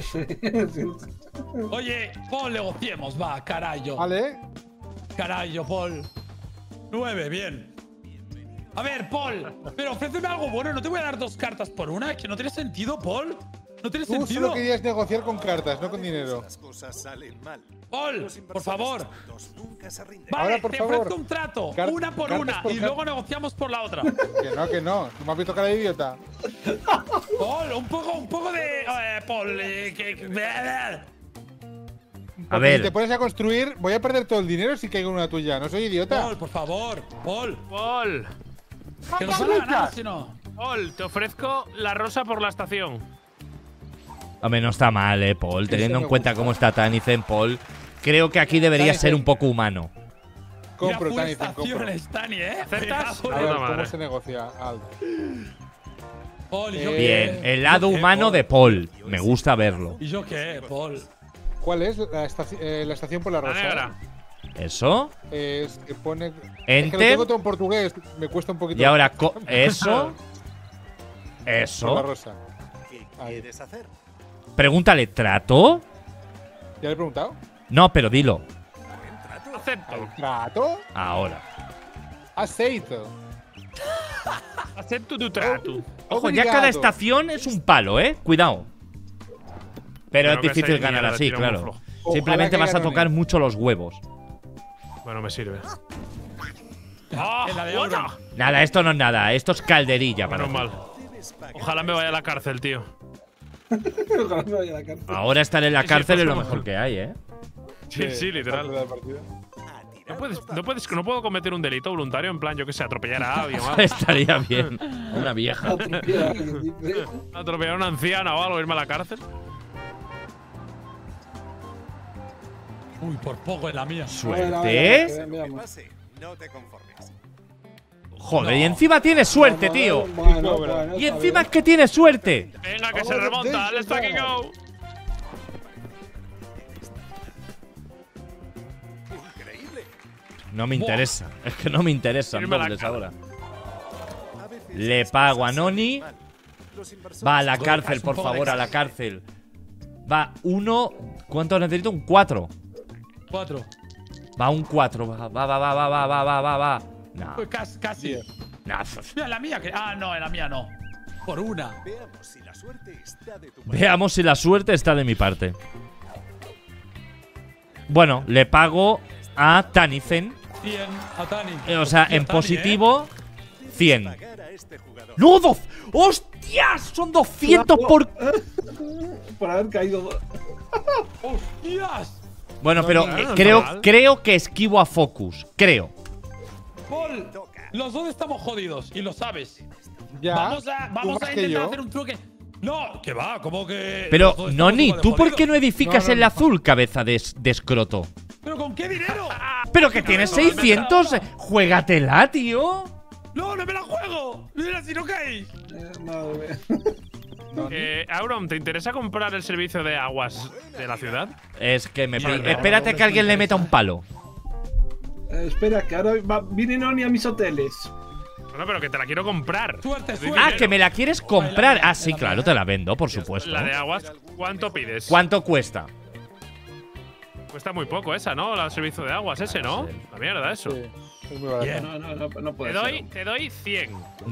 Oye, Paul, negociemos, va, carajo. Vale. Carajo, Paul. 9, bien. A ver, Paul, pero ofréceme algo bueno. No te voy a dar 2 cartas por una. Es que no tiene sentido, Paul. No tiene Tú sentido. solo querías negociar con cartas, no con dinero. Las cosas salen mal. Paul, Los por favor. inversores nunca se rinden. Vale, Ahora, por te favor. ofrezco un trato. Una por cartas una. por Y car- luego negociamos por la otra. Que no. ¿Tú me has visto cara de idiota? Paul, un poco de. Paul, A Porque si te ver, pones a construir, voy a perder todo el dinero si caigo en una tuya. No soy idiota. Paul, por favor. Paul. Paul, Que nos van a ganar, si no. Paul, te ofrezco la rosa por la estación. hombre, no está mal, Paul. Teniendo en me cuenta gusta. cómo está Tannicen, Paul. Creo que aquí debería Tannicen. ser un poco humano. Compro, Mira, Tannicen, compro. estaciones, Tani, ¿Aceptas? A Puta ver, madre. ¿cómo se negocia? Aldo. Paul, ¿y yo Bien, qué? el lado ¿Yo qué, humano Paul? de Paul. Me gusta verlo. ¿Y yo qué, Paul? ¿Cuál es la estación por la La rosa? negra. Eso. Es que pone. Es que lo Enter. tengo todo en portugués. Me cuesta un poquito. Y ahora, eso. Por la Eso. rosa. ¿Qué Ahí. quieres hacer? Pregúntale, ¿trato? ¿Ya le he preguntado? No, pero dilo. Acepto. ¿Trato? Ahora. Aceito. Acepto tu trato. Ojo, ya Obrigado. cada estación es un palo, Cuidado. Pero Creo es que difícil esa ganar mierda así, tira muy claro. flojo. Simplemente Ojalá vas a que tocar gane. mucho los huevos. Bueno, me sirve. En la de ¡Otra! Auron. Nada, esto no es nada. Esto es calderilla para Menos mal. Ojalá me vaya a la cárcel, tío. Ojalá me vaya a la cárcel. Ahora estar en la Sí, cárcel pues es lo como- mejor que hay, Sí, literal. Parte de la partida. No puedo cometer un delito voluntario, en plan, yo que sé, atropellar a alguien o algo. Estaría bien. Una vieja. Atropella a alguien, dice. Atropellar a una anciana o algo, irme a la cárcel. Uy, por poco en la mía. Suerte. Que Veamos. pase, no te conformes. Joder, y encima tienes suerte, tío. Bueno, Y encima es que tienes suerte. Venga, que se Vamos, remonta. Let's fucking go. Increíble. No me interesa. Es que no me interesan Irme a la dobles cara. ahora. A veces Le las pago cosas a Noni. salen mal. Los inversores Va a la Todo cárcel, caso, por un poco de favor, a la caso. cárcel. Va, uno. ¿Cuánto necesito? Un 4. 4. Va, un 4. Va. No. Pues casi. No. Mira, la mía. No, en la mía no. Por una. Veamos si la suerte está de tu parte. Veamos si la suerte está de mi parte. Bueno, le pago a Tannicen. 100 a Tani. O sea, Hostia, en Tani, positivo, 100. Pagar a este jugador. ¡No! ¡Hostias! Son 200 por. Por haber caído. ¡Hostias! Bueno, pero no está creo, mal. creo que esquivo a Focus. Creo. Paul, los dos estamos jodidos y lo sabes. Ya. Vamos a tú más que intentar yo. hacer un truque. No, que va, como que. Pero, los dos estamos Noni, igual de ¿tú por jodidos. qué no edificas No, el azul, cabeza de escroto? ¿Pero con qué dinero? Pero que tienes 600. Juégatela, tío. No, no me la juego. Mira, si no caéis. Madre mía. Auron, ¿te interesa comprar el servicio de aguas de la ciudad? Es que me. Vale, Espérate vale, que alguien le meta un palo. Espera, que ahora viene Noni a mis hoteles. Bueno, pero que te la quiero comprar. Suerte, Doy suerte. Ah, dinero. que me la quieres comprar. Ah, sí, la claro, mía. te la vendo, por supuesto. La de aguas, ¿cuánto pides? ¿Cuánto cuesta? Cuesta muy poco esa, ¿no? El servicio de aguas ese, ¿no? Sí. La mierda, eso. Sí, es muy barato. No puede ser. Te doy 100.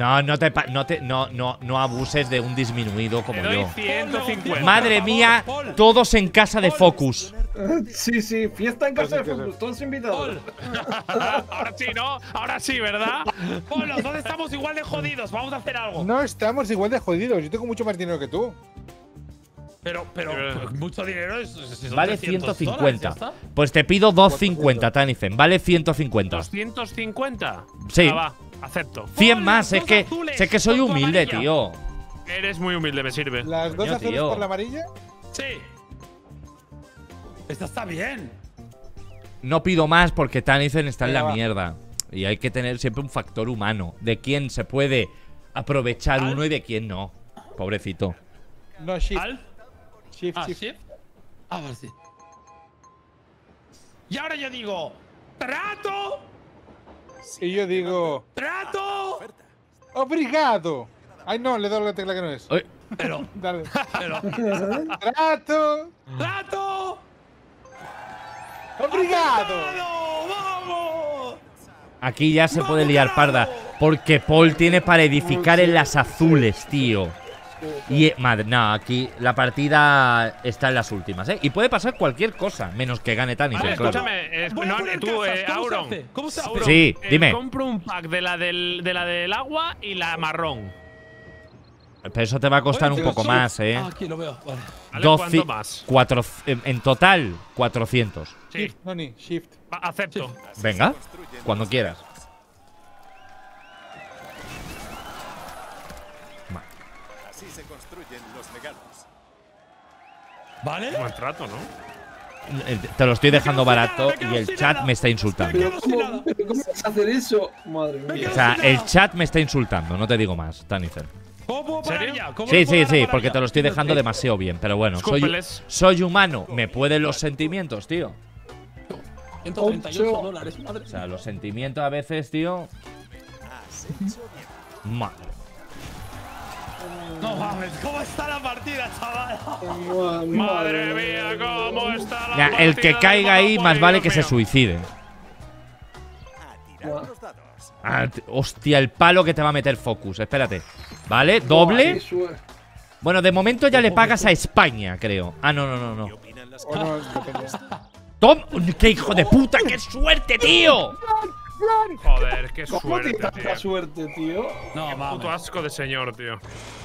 No abuses de un disminuido como Te doy yo. 150. Madre mía, todos en casa de Focus. Sí, fiesta en casa de Focus, todos invitados. Ahora sí, ¿no? Ahora sí, ¿verdad? Paul, los dos estamos igual de jodidos. Vamos a hacer algo. No estamos igual de jodidos. Yo tengo mucho más dinero que tú. Pero mucho dinero es. si son Vale 300 150. dólares, ya está. Pues te pido 250, Tannicen. Vale 150. 250. Sí. Va, acepto. 100 Pon más. las Es dos que azules sé que soy con tu humilde, amarilla. tío. Eres muy humilde, me sirve. Las dos Coño, azules tío. por la amarilla. Sí. Esta está bien. No pido más porque Tannicen está en Venga, la va. mierda. Y hay que tener siempre un factor humano. De quién se puede aprovechar uno y de quién no. Pobrecito. No, shift. ¿Al? Shift, Ah, shift. ¿sí? Ah, vale, sí. Y ahora yo digo, ¡trato! Y yo digo, ¡Trato! ¡obrigado! Ay, no, le doy la tecla que no es. Ay, Pero, Dale. pero, ¡Trato! ¡trato! ¡Obrigado! ¡Acertado! ¡Vamos! aquí ya se puede liar parda. Porque Paul tiene para edificar en las azules, tío. Y madre, no, aquí la partida está en las últimas, ¿eh? Y puede pasar cualquier cosa, menos que gane Tannis, Vale, claro. escúchame, Voy a poner tú, casas, ¿cómo se Auron. hace? ¿Cómo se hace? Auron, Sí, dime. Compro un pack de la del agua y la marrón. Pero eso te va a costar Oye, un poco pero más, ¿eh? Ah, aquí lo veo, vale. ¿Vale? 12, ¿Cuánto más? 4, en total, 400. Sí, Shift, Noni, shift. acepto. Venga, cuando quieras. Así se construyen los legados. ¿Vale? Buen trato, ¿no? Te lo estoy dejando barato me quedo y el sin chat nada. me está insultando. Me quedo sin nada. Pero ¿cómo vas a hacer eso? Madre mía. O sea, el chat me está insultando, no te digo más, Tanicer. ¿Cómo puedo parar ¿Serio? ya? ¿Cómo Sí, lo puedo sí, parar sí, para porque allá? te lo estoy dejando demasiado bien, pero bueno, Escúpeles. soy humano, me pueden los sentimientos, tío. 138 dólares, madre. O sea, los sentimientos a veces, tío. Madre. No mames, ¿cómo está la partida, chaval? Madre mía, cómo está la Ya, el que partida caiga del ahí, más Monopoly, vale Dios que se mío. suicide. A tirar los dados. Ah, hostia, el palo que te va a meter Focus, espérate. ¿Vale? ¿Doble? Bueno, de momento ya le pagas a España, creo. Ah, no, no, no, no. ¿Qué opinan las O no, depende. ¡Tom! ¡Qué hijo de puta! ¡Qué suerte, tío! Joder, qué ¿Cómo suerte, tiene tanta tío. suerte, tío? No Puto mames. asco de señor, tío.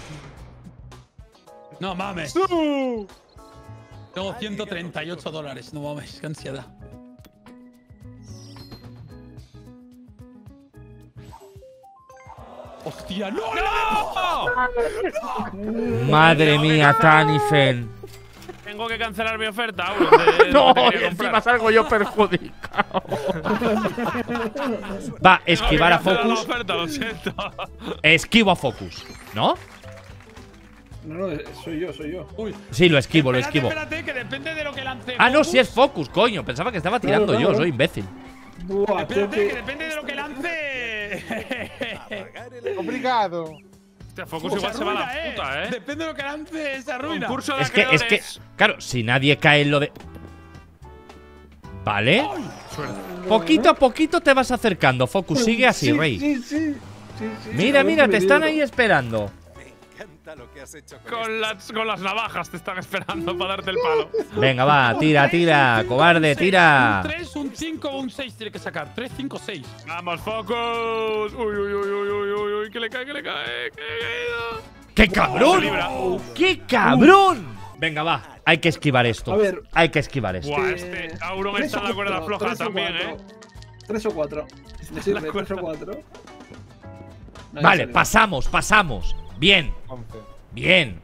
No mames. Tengo 138 dólares. No mames, qué ansiedad. ¡Hostia, no! Madre mía, Tanifen. Tengo que cancelar mi oferta, Auron. de No, lo que y quería encima comprar. salgo yo perjudicado. Va, esquivar a Tengo que cancelar la Focus. oferta, lo siento. Esquivo a Focus, ¿no? No, no, soy yo. Uy. Sí, lo esquivo, lo Espérate, esquivo. espérate, que depende de lo que lance. Ah, no, Focus. si es Focus, coño. Pensaba que estaba tirando Claro, yo, claro. soy imbécil. Buah, tengo Espérate, que que… depende de lo que lance. Apagar el Obrigado. Hostia, Focus igual se va a la puta, ¿eh? Depende de lo que lance, se arruina. Concurso de Es que, acreedores. claro, si nadie cae en lo de. ¿Vale? Suerte. Poquito a poquito te vas acercando, Focus. Sigue así, Sí, Rey. Sí. Mira, A ver mira, qué te me están digo. ahí esperando. Me encanta lo que has hecho Con las navajas te están esperando para darte el palo. Venga, va, tira, tira, cobarde, tira. Un 3, un 5 o un 6 tiene que sacar. 3, 5, 6. Vamos, Focus. Uy, uy, uy, uy, uy, uy, uy, que le cae, que le cae. Que le caído. ¡Qué cabrón! libra. ¡Qué cabrón! Venga, va, hay que esquivar esto. A ver. Hay que esquivar esto. Buah, este Auron está en la cuerda floja también, ¿eh? 3 o 4. Me sirve, 3 o 4. Vale, pasamos. Bien, 11. bien.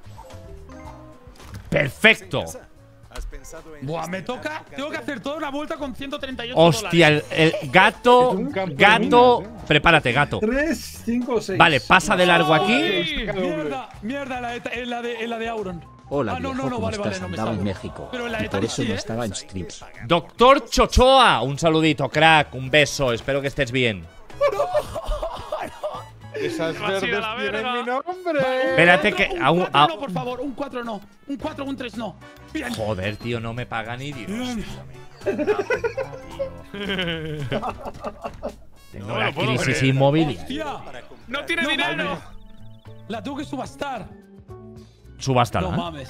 Perfecto. ¿Has pensado en Buah, me gestionar toca. tu Tengo que cartera? hacer toda una vuelta con 138 Hostia, dólares. el gato. Es un campo de Gato. minas, Prepárate, gato. 3, 5, 6. Vale, pasa de largo aquí. ¡Ay! Mierda, en la de Auron. Hola Ah, no, viejo, no, ¿cómo vale, estás? no me Andaba en salgo. México Pero en la y de por Tanis eso sí, no ¿eh? estaba en streams. Doctor Chochoa, un saludito, crack, un beso, espero que estés bien. Esas Va a ser a verdes la tienen verga. mi nombre. Espérate que Un aún. 4 no, por favor. Un 4 no. Un 4 o un 3 no. Bien. Joder, tío, no me paga ni Dios. Tengo No la lo puedo crisis creer. inmobiliaria. ¡Hostia! ¡No tiene No dinero! mames. La tengo que subastar. Subástala. No mames.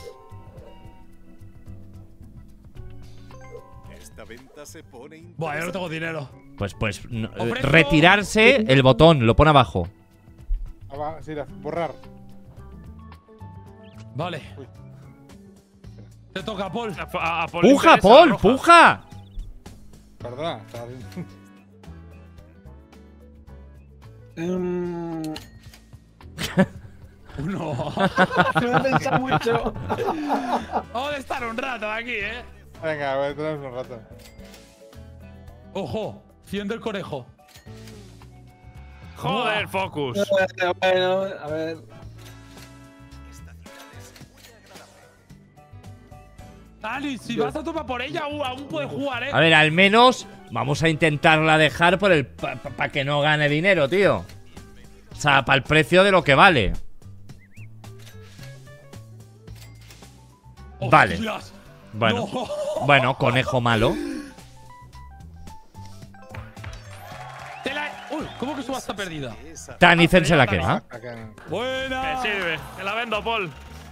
Esta venta se pone Buah, yo no interesante. tengo dinero. Pues no, Ofrezco- retirarse el botón, lo pone abajo. Ah, va, sí, borrar. Vale. Uy. Te toca, Paul. A Paul le ¡Puja, interesa la Paul! roja. ¡Puja! Perdona. No. Me ha pensado mucho. Vamos a estar un rato aquí, Venga, voy a tener un rato. Ojo. 100 del conejo. Joder, Focus. Bueno, a ver. Dani, si vas a tomar por ella, aún puedes jugar, A ver, al menos vamos a intentarla dejar por el para que no gane dinero, tío. O sea, para el precio de lo que vale. Vale. Hostias. Bueno, No. bueno, conejo malo. Uy, ¿cómo que subasta perdida? Tannicen se la quema. Buena. Me sirve. Te la vendo, Paul.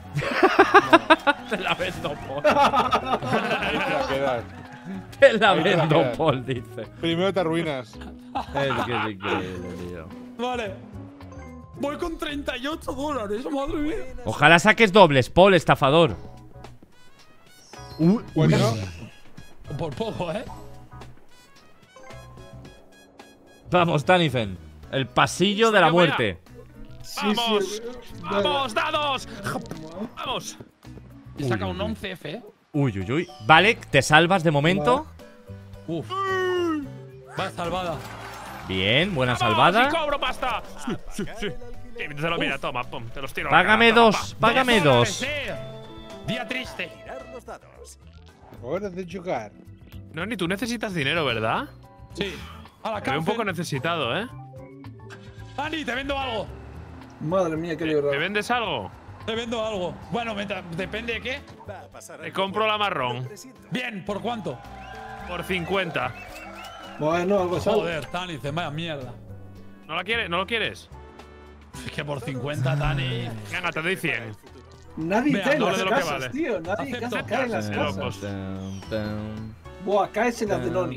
Te la vendo, Paul. Ahí te la quedas. Te la Ahí te la vendo, quedas. Paul, dice. Primero te arruinas. Es que es increíble, tío. Vale. Voy con $38, madre mía. Ojalá saques dobles, Paul, estafador. Bueno, Por poco, ¿eh? Vamos, Tannicen. El pasillo de la muerte. ¡Vamos! ¡Vamos, dados! ¡Vamos! Y saca un 11F, ¿eh? Uy, uy, uy. Vale, te salvas de momento. Uf. Va salvada. Bien, buena ¡Vamos, salvada. y cobro pasta! Sí. Te lo mira, toma, pum, te los tiro. a la Págame cara, toma, dos, págame dos. Día triste. Tirar los dados. hora de jugar. No, ni tú necesitas dinero, ¿verdad? Sí. A la Te veo un poco cárcel. necesitado, ¿eh? Dani, te vendo algo. Madre mía, qué ¿Me libro. vendes algo? Te vendo algo. Bueno, depende de qué. Va a pasar Te algo compro la marrón. 300. Bien, ¿por cuánto? Por 50. Bueno, algo es algo. Joder, Tani, dice, vaya mierda. ¿No la quieres? ¿No lo quieres? Es que por 50, Tani. Venga, te doy 100. Nadie Vea, cae en doble las de lo que casas, vale. tío. Nadie Acepto. cae en las De casas. locos. Buah, caes en las de Noni.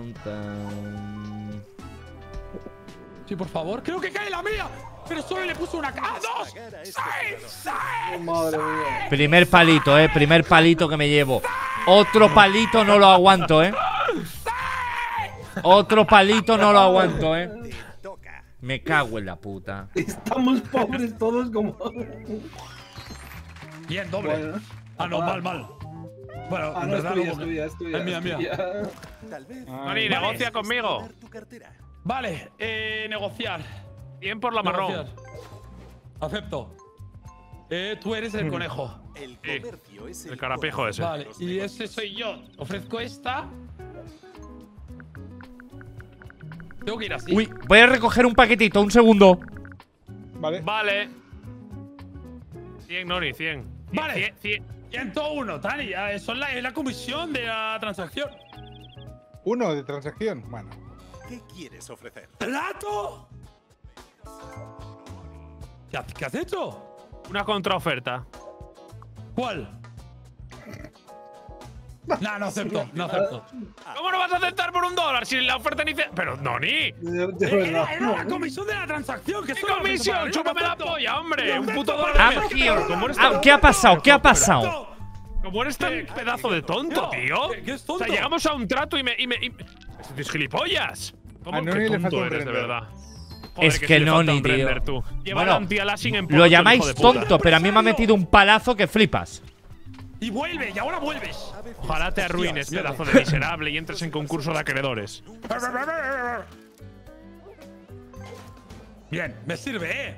Sí, por favor. Creo que cae la mía. Pero solo le puso una ¡Ah, dos! Pagar a este ¡Seis! Oh, madre mía. Primer palito, primer palito que me llevo. Otro palito no lo aguanto, Otro palito no lo aguanto, Te toca. Me cago en la puta. Estamos pobres todos como. Bien, doble. Bueno. Ah, no, mal. Bueno, Ah, en no, es verdad tuya, no, es porque- tuya, es tuya. Es mía, es mía. tuya. Tal vez. Noni, negocia conmigo. Dar tu cartera. Vale, negociar. 100 por la marrón. Negociar. Acepto. Tú eres el conejo. El Sí. comercio es El carapijo ese. Vale, y ese soy yo. Ofrezco esta. Tengo que ir así. Uy, voy a recoger un paquetito, un segundo. Vale. Vale. 100, Noni, 100. Vale. 100. 101, Tani. Es la comisión de la transacción. Uno de transacción. Bueno. ¿Qué quieres ofrecer? ¡Plato! ¿Qué has hecho? Una contraoferta. ¿Cuál? No acepto, no acepto. ¿Cómo no vas a aceptar por $1 si la oferta ni… Pero, Noni. De Era verdad. la comisión de la transacción. Que ¿Qué solo comisión? acepto ¡Chúpame para la arriba, polla, hombre! no ¡Un acepto puto para dólar! arriba, tío. ¿Cómo eres ¿Qué ha pasado? ¿Qué ha pasado? acepto. ¿Cómo eres tan pedazo de tonto, tío? ¿Qué es O tonto? sea, llegamos a un trato y me… ¡Eres gilipollas! ¿Cómo A que Noni le falta tonto un eres, de render. verdad? Es sí que le falta Noni, un tío. render, tú. Lleva Bueno, la anti-aliasing en Lo polvo, llamáis hijo de puta. tonto, pero a mí me ha metido un palazo que flipas. Y vuelve, y ahora vuelves. Ojalá te arruines, Hostia, pedazo de miserable, y entres en concurso de acreedores. Bien, me sirve,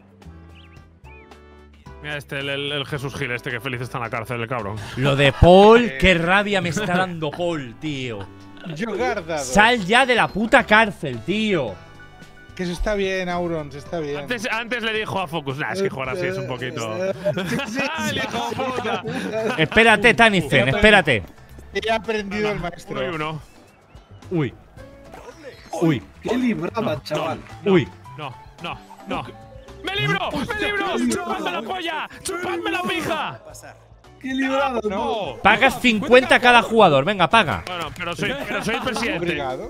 Mira el Jesús Gil este que feliz está en la cárcel, el cabrón. Lo de Paul, qué rabia me está dando Paul, tío. Jugar dados. Sal ya de la puta cárcel, tío. Que eso está bien, Aurons, está bien. Antes le dijo a Focus, nah, es que jugar así es un poquito… ¡Ah, el hijo de puta! Espérate, Tannicen, espérate. He aprendido el maestro. 1 y 1. Uy. Uy. Qué librada, chaval. Uy. No. ¡Me libro! ¡Chupadme la polla! ¡Chupadme la pija! Qué librada, no. Pagas 50 a cada jugador, venga, paga. Bueno, pero soy el presidente. Obrigado.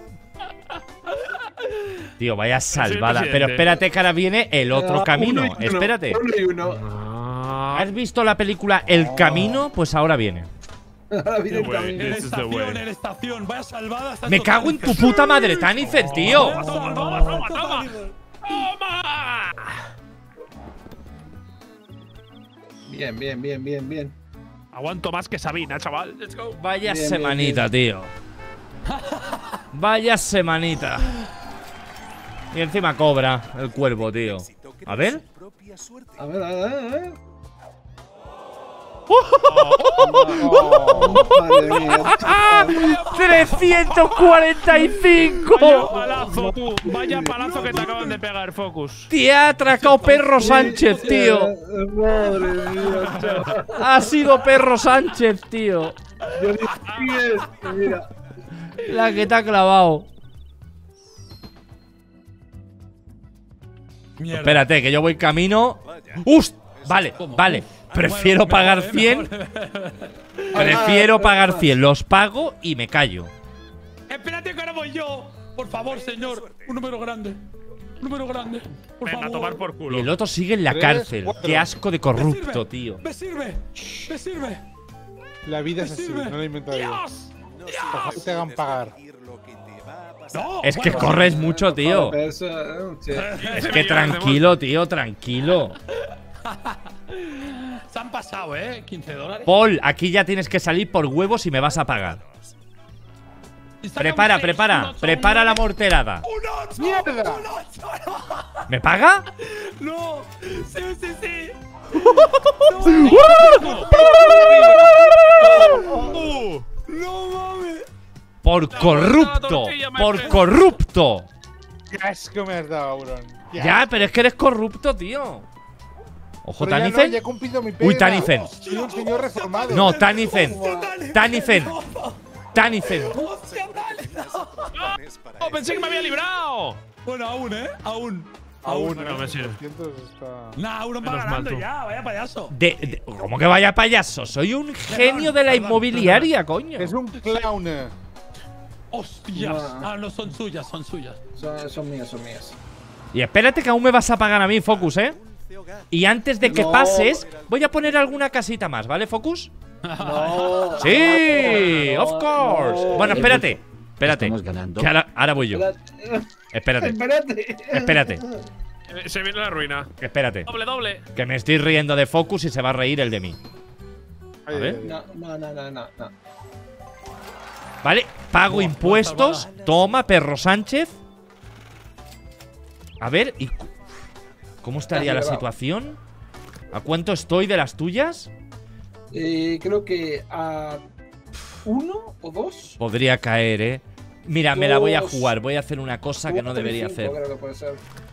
Tío, vaya salvada. presidente. Pero espérate que ahora viene el otro camino. Espérate. Uno y uno. Ah, ¿Has visto la película El Camino? Pues ahora viene. Ahora viene el Güey. camino. En This is the way. en estación. Vaya salvada. estás Me cago en tu total. puta madre, Tannicen, tío. Toma. Bien. Aguanto más que Sabina, chaval. Let's go. Vaya Bien, semanita, tío. Vaya semanita. Y encima cobra el cuervo, tío. A ver. A ver. Madre mía. 345. Vaya palazo, tú. Vaya palazo que te acaban de pegar, Focus. Te ha atracado Perro Sánchez, tío. Madre mía, chaval. Ha sido Perro Sánchez, tío. Yo dije, mira. La que te ha clavado. Mierda. Espérate, que yo voy camino. ¡Ust! Vale, vale. Prefiero Bueno, pagar mejor, 100. Prefiero pagar 100. Los pago y me callo. Espérate que ahora voy yo. Por favor, señor. Un número grande. Un número grande. Por Venga, a favor. tomar por Y culo. el otro sigue en la 3, cárcel. 4. Qué asco de corrupto, tío. Me sirve. Me sirve. La vida Me es así, sirve. no la he inventado yo. Dios. Ojalá te hagan pagar. No. Es que bueno, corres mucho, tío. Eso, sí. Es que tranquilo, tío, tranquilo. Se han pasado, ¿eh? 15 dólares. Paul, aquí ya tienes que salir por huevos y me vas a pagar. Y saca Prepara, un 6, prepara. un 8, Prepara un la 9. morterada. ¡Un 8! ¡Mierda! ¡Un 8! ¿Me paga? ¡No! ¡Sí, sí, sí! ¡No mames! Por corrupto. Por corrupto. ¡Qué asco me has dado, Auron! ¡Qué Ya, asco! pero es que eres corrupto, tío. Ojo, Pero ya no, Tanifen. ya he cumplido mi pena. Uy, Tanifen. Soy un señor reformado. No, Tanifen. Tanifen. Tanifen. ¡Hostia, dale! ¡Oh, pensé que me había librado! Bueno, aún, ¿eh? Aún. Aún, No me sirve. 200 está… Nah, uno va Menos mal, ganando tú. ya, vaya payaso. ¿Cómo que vaya payaso? Soy un genio de la perdón, inmobiliaria, coño. Es un clown. ¡Hostias! No. Ah, no, son suyas, son suyas. Son mías. Y espérate que aún me vas a pagar a mí, Focus, ¿eh? Y antes de que No. pases, voy a poner alguna casita más, ¿vale, Focus? No. Sí, of course. no. Bueno, espérate. Espérate. Estamos ganando. Que ahora voy yo. Espérate. Espérate. Se viene la ruina. Espérate. Doble, doble. Que me estoy riendo de Focus y se va a reír el de mí. A ver. No. Vale, pago Buah, impuestos. salvada. Toma, Perro Sánchez. A ver, ¿y cómo estaría la situación? ¿A cuánto estoy de las tuyas? Creo que a 1 o 2. Podría caer, ¿eh? Mira, me la voy a Dos. jugar. Voy a hacer una cosa que no debería hacer. Creo que puede ser.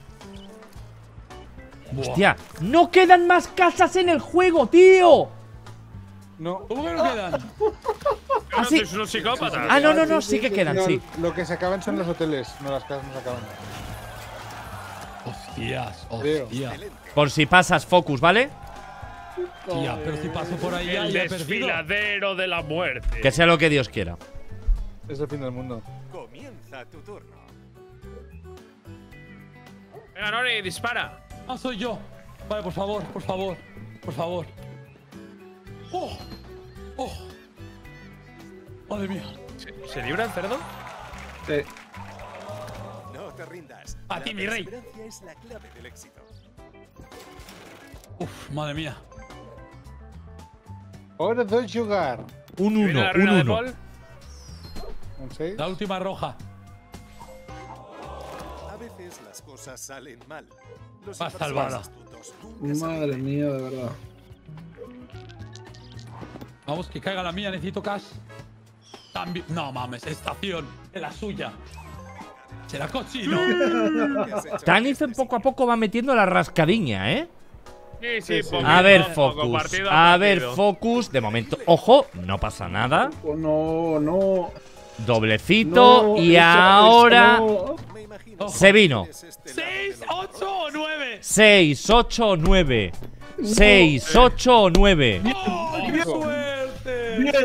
Hostia, no quedan más casas en el juego, tío. No. ¿Cómo que no quedan? ¿Ah, sí? Sois unos psicópatas. Ah, no, sí que quedan, No, sí. lo que se acaban son los hoteles, no las casas no se acaban. Hostias, Creo. hostia. Por si pasas, Focus, ¿vale? Tía, pero si paso por ahí ya El he perdido. desfiladero de la muerte. Que sea lo que Dios quiera. Es el fin del mundo. Comienza tu turno. Venga, Nori, dispara. Ah, soy yo. Vale, por favor, por favor. Por favor. ¡Oh! ¡Oh! Madre mía. ¿Se libra el cerdo? Sí. No te rindas. A ti, mi rey. La perseverancia es la clave del éxito. Uf, madre mía. Ahora doy jugar. Un ¿Viene 1, la un ruina de 1. Paul? ¿Un 6? La última roja. A veces las cosas salen mal. Los Va salvada. inversores astutos nunca salen Madre bien. mía, de verdad. Vamos, que caiga la mía, necesito cash. También. No mames, estación. Es la suya. Será cochino. ¿Qué has hecho? Tanifen poco a poco va metiendo la rascadiña, ¿eh? Sí, sí, sí. poquito, A ver, poco, Focus. partido A ver, partido. Focus. De momento, ojo, no pasa nada. Oh, no. Doblecito. No, Y eso ahora no. Me imagino se vino. que es este lado 6, de los 8 o 9. 6, 8, 9. 6, 8, 9. ¡Oh, qué suerte! Bien.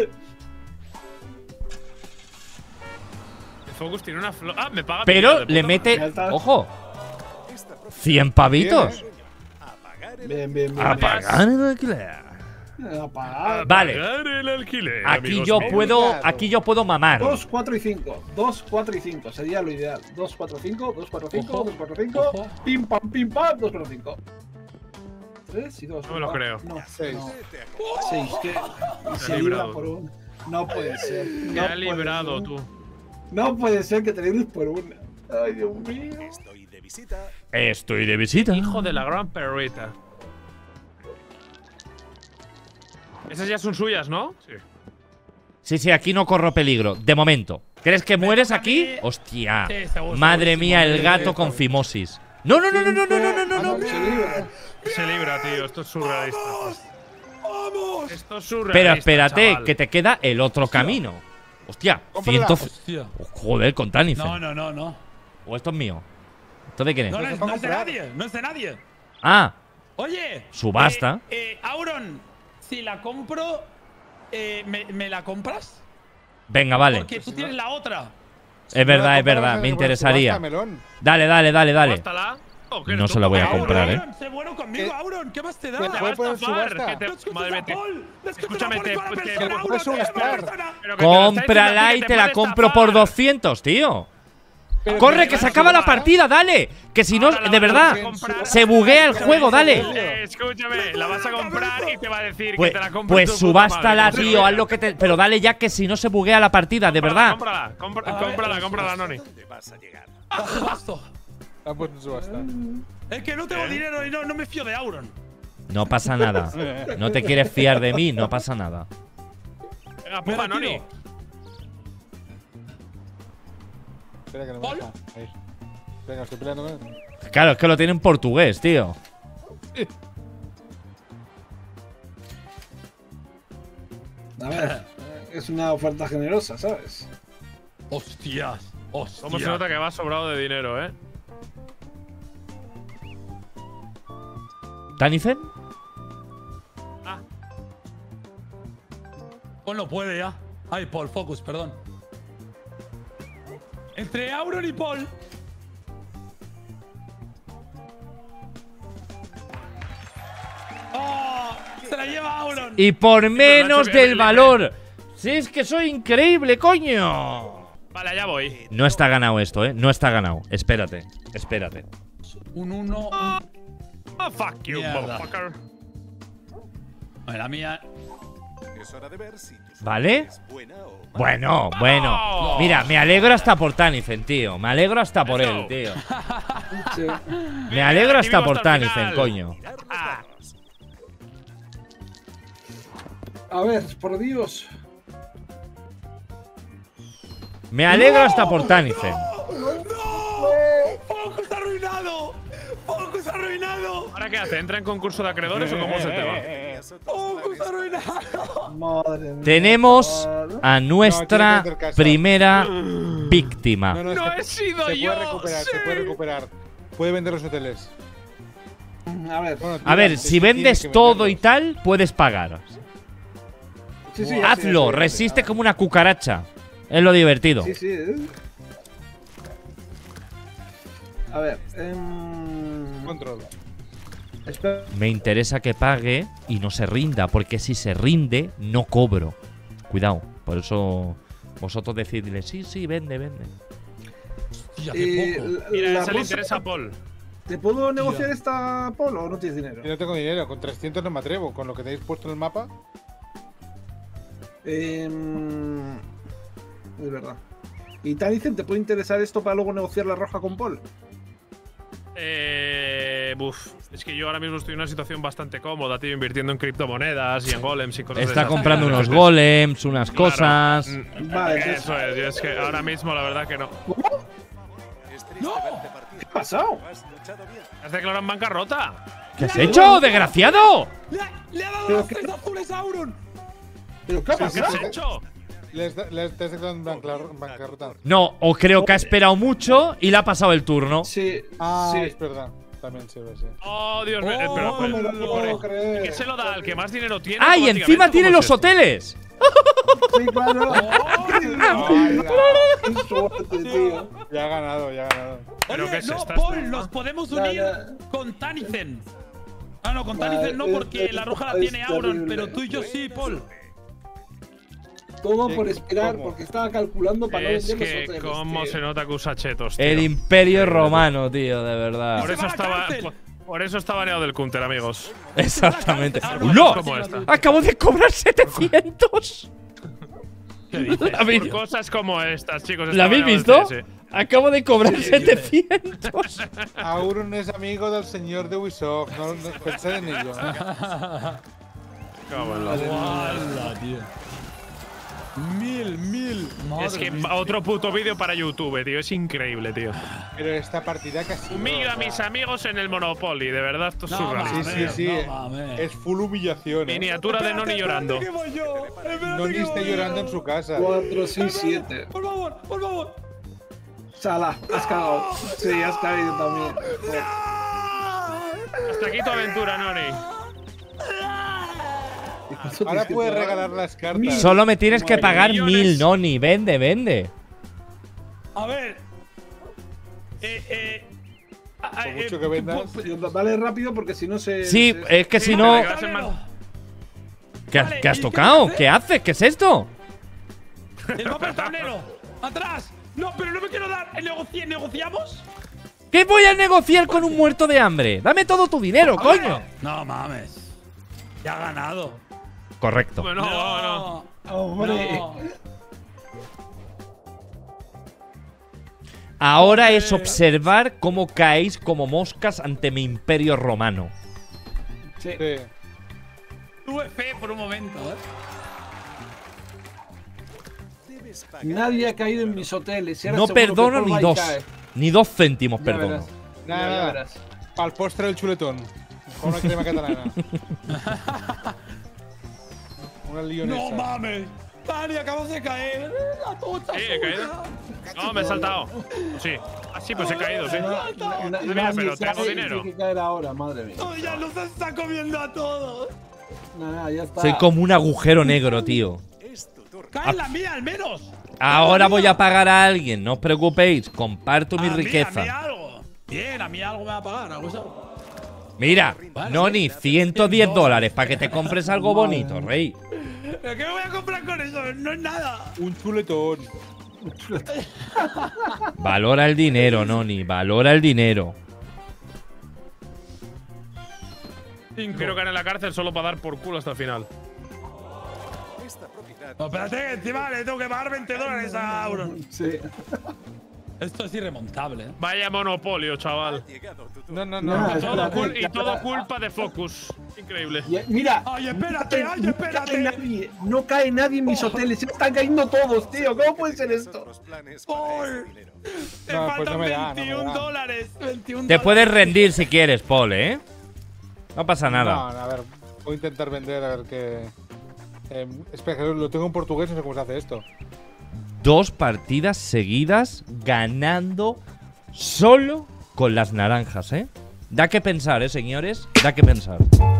El Focus tiene una flor. Ah, me paga. Pero dinero de le puta mete. Ya está. Ojo, Esta próxima 100 pavitos. apagar el Bien. Apagar el alquiler. Apagar. Vale. Pagar el alquiler. Aquí amigos yo míos. puedo mamar. 2, 4 y 5. 2, 4 y 5. Sería lo ideal. 2, 4, 5. 2, 4, 5. Ojo. 2, 4, 5. Ojo. Pim, pam, 2, 4, 5. 3 y 2. No me lo creo. No, Seis. no. 6. Que se librado. libra por un. No puede ser. Te No ha puede librado ser. tú. No puede ser que te libres por una. Ay, Dios mío. Estoy visita. Estoy de visita. Hijo de la gran perrita. Esas ya son suyas, ¿no? Sí. Sí, aquí no corro peligro. De momento. ¿Crees que mueres aquí? Hostia. Sí, seguro, Madre segurísimo. mía, el gato con fimosis. No. Se libra, tío. Esto es surrealista. ¡Vamos! Esto es surrealista. Pero espérate, chaval. que te queda el otro camino. Hostia, Cómprala. 100. Hostia. Joder, con Tanifen. No. ¿O esto es mío? ¿Esto de quién es? No es de comprar. nadie. No es de nadie. Ah, Oye. Subasta. Auron, si la compro, ¿me la compras? venga, vale. Porque tú tienes la otra. Es verdad, me interesaría. Dale. Bástala. Oh, que No eres se la voy a tú, comprar, Auron, sé bueno conmigo, Auron. ¿Qué más te da? ¿Qué? Te va a ¿Puedo poner estafar. subasta? Que te, madre mía, escúchame, que lo puedes pero subastar. que te lo está diciendo Cómprala a ti, y que te la puede compro por estafar. 200, tío. Pero Corre, que que vas se a acaba la subasta. partida, dale. Que si no, Ahora la de vas a verdad, comprar. se buguea el juego, dale. Escúchame, la vas a comprar y te va a decir Pues, que te la compro. pues tu puta subástala, madre. tío, haz lo que te… Pero dale ya que si no se buguea la partida, de verdad. Cómprala, Noni. Te vas a llegar. Subasto. Ah, pues no subasta. Es que no tengo dinero y no me fío de Auron. No pasa nada. No te quieres fiar de mí, no pasa nada. Venga, puja, Noni. Espera que no me ¿Pol? deja. Ahí. Venga, estoy peleando con él. Claro, es que lo tiene en portugués, tío. A ver, es una oferta generosa, ¿sabes? Hostias. ¿Cómo se nota que vas sobrado de dinero, eh? ¿Tanifen? Paul no puede ya. Ay, Paul, focus, perdón. Entre Auron y Paul. ¡Oh! Se la lleva Auron. Y por menos Nacho, que del le- valor. Si es que soy increíble, coño. Vale, allá voy. No está ganado esto, No está ganado. Espérate. Un 1. Oh, fuck you, Mierda. motherfucker. La mía. Es hora de ver si tu suerte ¿Vale? es buena o mala. Bueno. Mira, me alegro hasta por Tanifen, tío. Me alegro hasta por Let's él, go. tío. Sí. Me alegro hasta Vivo por hasta el Tanifen, final. coño. Mirar los Ah. dados. A ver, por Dios. Me alegro hasta por Tanifen. ¡Focus arruinado! ¡Focus arruinado! ¿Ahora qué hace? ¿Entra en concurso de acreedores o cómo es el tema? Tenías otros ¡Focus planes. arruinado! Madre mía. Tenemos a No, nuestra tiene que hacer caso. primera víctima. No, ¡No se he sido se yo! puede recuperar, sí. se puede recuperar. Puede vender los hoteles. A ver. Bueno, A ver, tira, si tiene vendes que todo y venderlos. tal, puedes pagar. Sí, sí, Hazlo, sí, resiste como una cucaracha. Es lo divertido. Sí, sí. A ver. Control. Espera. Me interesa que pague y no se rinda, porque si se rinde, no cobro. Cuidado, por eso vosotros decidle, sí, vende. Hostia, qué poco. Mira, La esa le rosa- interesa a Paul. ¿Te puedo negociar esta Polo o no tienes dinero? Yo no tengo dinero, con 300 no me atrevo. Con lo que tenéis puesto en el mapa. Es verdad. ¿Y Tanicen, te puede interesar esto para luego negociar la roja con Paul? Es que yo ahora mismo estoy en una situación bastante cómoda, tío, invirtiendo en criptomonedas y en golems y cosas de Está esas. comprando unos golems, unas Claro. cosas. Vale, Eso es, yo es que ahora mismo la verdad que no. Es triste verte partir. ¿Qué ha pasado? Has luchado bien. ¿Has declarado en bancarrota? ¿Qué has hecho, desgraciado? ¡Le ha dado Pero los qué- 3 azules a Auron! ¿Pero qué ha ¿Qué has pasado? hecho? Les te has declarado en bancarrota. No, o creo que ha esperado mucho y le ha pasado el turno. Sí, Ah, sí. es verdad. También sirve, sí. Oh, Dios mío. Oh, Pero, No me lo puedo ¿qué creer. se lo da al que más dinero tiene? ¡Ah, y encima automáticamente? tiene ¿Cómo los es esto? hoteles! Sí, claro. Ay, Qué suerte, tío. ya ha ganado, ya ha ganado. ¿Pero Oye, qué es no, esta Paul, estafa? nos podemos Ya, unir ya. con Tanicen. Ah, no, con Vale, Tanicen no, porque la roja la es tiene Auron, terrible. pero tú y yo sí, Paul. Todo ¿Qué? por esperar, ¿Cómo? porque estaba calculando para no Es vender los que hoteles. cómo tío. se nota que usa chetos, tío. El imperio romano, tío, de verdad. Por eso ¡Se va a la estaba… cárcel! Por eso está baneado del counter, amigos. Exactamente. Auron, ¡No! Como esta. Acabo de cobrar 700. ¿Qué dices? ¿La habéis- Por cosas como estas, chicos. ¿La está habéis baneado visto? del CS. Acabo de cobrar 700. Auron es amigo del señor de Ubisoft. No pensé en ello. ¡Hala, tío! 1000. Es que otro puto vídeo para YouTube, tío. Es increíble, tío. Pero esta partida casi. Humillo a mis amigos en el Monopoly, de verdad, esto es No, surrealista. Sí. No mames. Es full humillación. Miniatura de Noni llorando. ¿Qué voy yo? Noni está llorando en su casa. 4, 6, 7. Por favor. Sala, has cagado. Sí, has caído también. Joder. Hasta aquí tu aventura, Noni. Ahora puedes regalar las cartas. Solo me tienes que pagar millones. 1000, Noni. Vende. A ver. Por mucho que vendas. Vale rápido porque si no se. Sí, es que si no. ¿Qué has tocado? ¿Qué haces? ¿Qué es esto? El mapa del tablero. Atrás. No, pero no me quiero dar. ¿Negociamos? ¿Qué voy a negociar con un muerto de hambre? Dame todo tu dinero, coño. No mames. Ya ha ganado. Correcto. Bueno, no. Hombre. No. Ahora es observar cómo caéis como moscas ante mi imperio romano. Sí. Sí. Tuve fe por un momento, Nadie ha caído en mis hoteles. y ahora No seguro que perdono Paul ni va y 2. cae. Ni 2 céntimos Ya perdono. verás. Ya Nada. verás. Para el postre del chuletón. Con una crema catalana. Una lionesa. No mames. Dani, acabas de caer. La tocha. Sí, he caído. No, me he saltado. Sí. Ah, sí, pues he caído, sí. Mira, pero tengo dinero. Tiene que caer ahora, madre mía. No, ya nos está comiendo a todos. Nada, ya está. Soy como un agujero negro, tío. Cae en la mía, al menos. Ahora voy a pagar a alguien, no os preocupéis. Comparto mi A mí riqueza. algo. Bien, a mí algo me va a pagar. ¿Algo eso? Mira, Vale, Noni, 110 dólares para que te compres algo bonito, rey. ¿Pero qué me voy a comprar con eso? No es nada. Un chuletón. Valora el dinero, Noni, valora el dinero. Quiero caer en la cárcel solo para dar por culo hasta el final. No, espérate, que encima le tengo que pagar 20 dólares a Auron. Sí. Esto es irremontable, ¿eh? Vaya monopolio, chaval. No. No, espérate, Y todo culpa de Focus. Increíble. Mira. ¡Ay, espérate! ¡Ay, No espérate! cae nadie. No cae nadie en mis hoteles. Se están cayendo todos, tío. ¿Cómo puede ser esto? ¡Paul! Te No, pues faltan no me da, 21 no me da. dólares. 21 Te dólares. puedes rendir si quieres, Paul, ¿eh? No pasa No, nada. a ver. Voy a intentar vender a ver qué. Espera, que lo tengo en portugués, no sé cómo se hace esto. 2 partidas seguidas ganando solo con las naranjas, ¿eh? Da que pensar, señores. Da que pensar.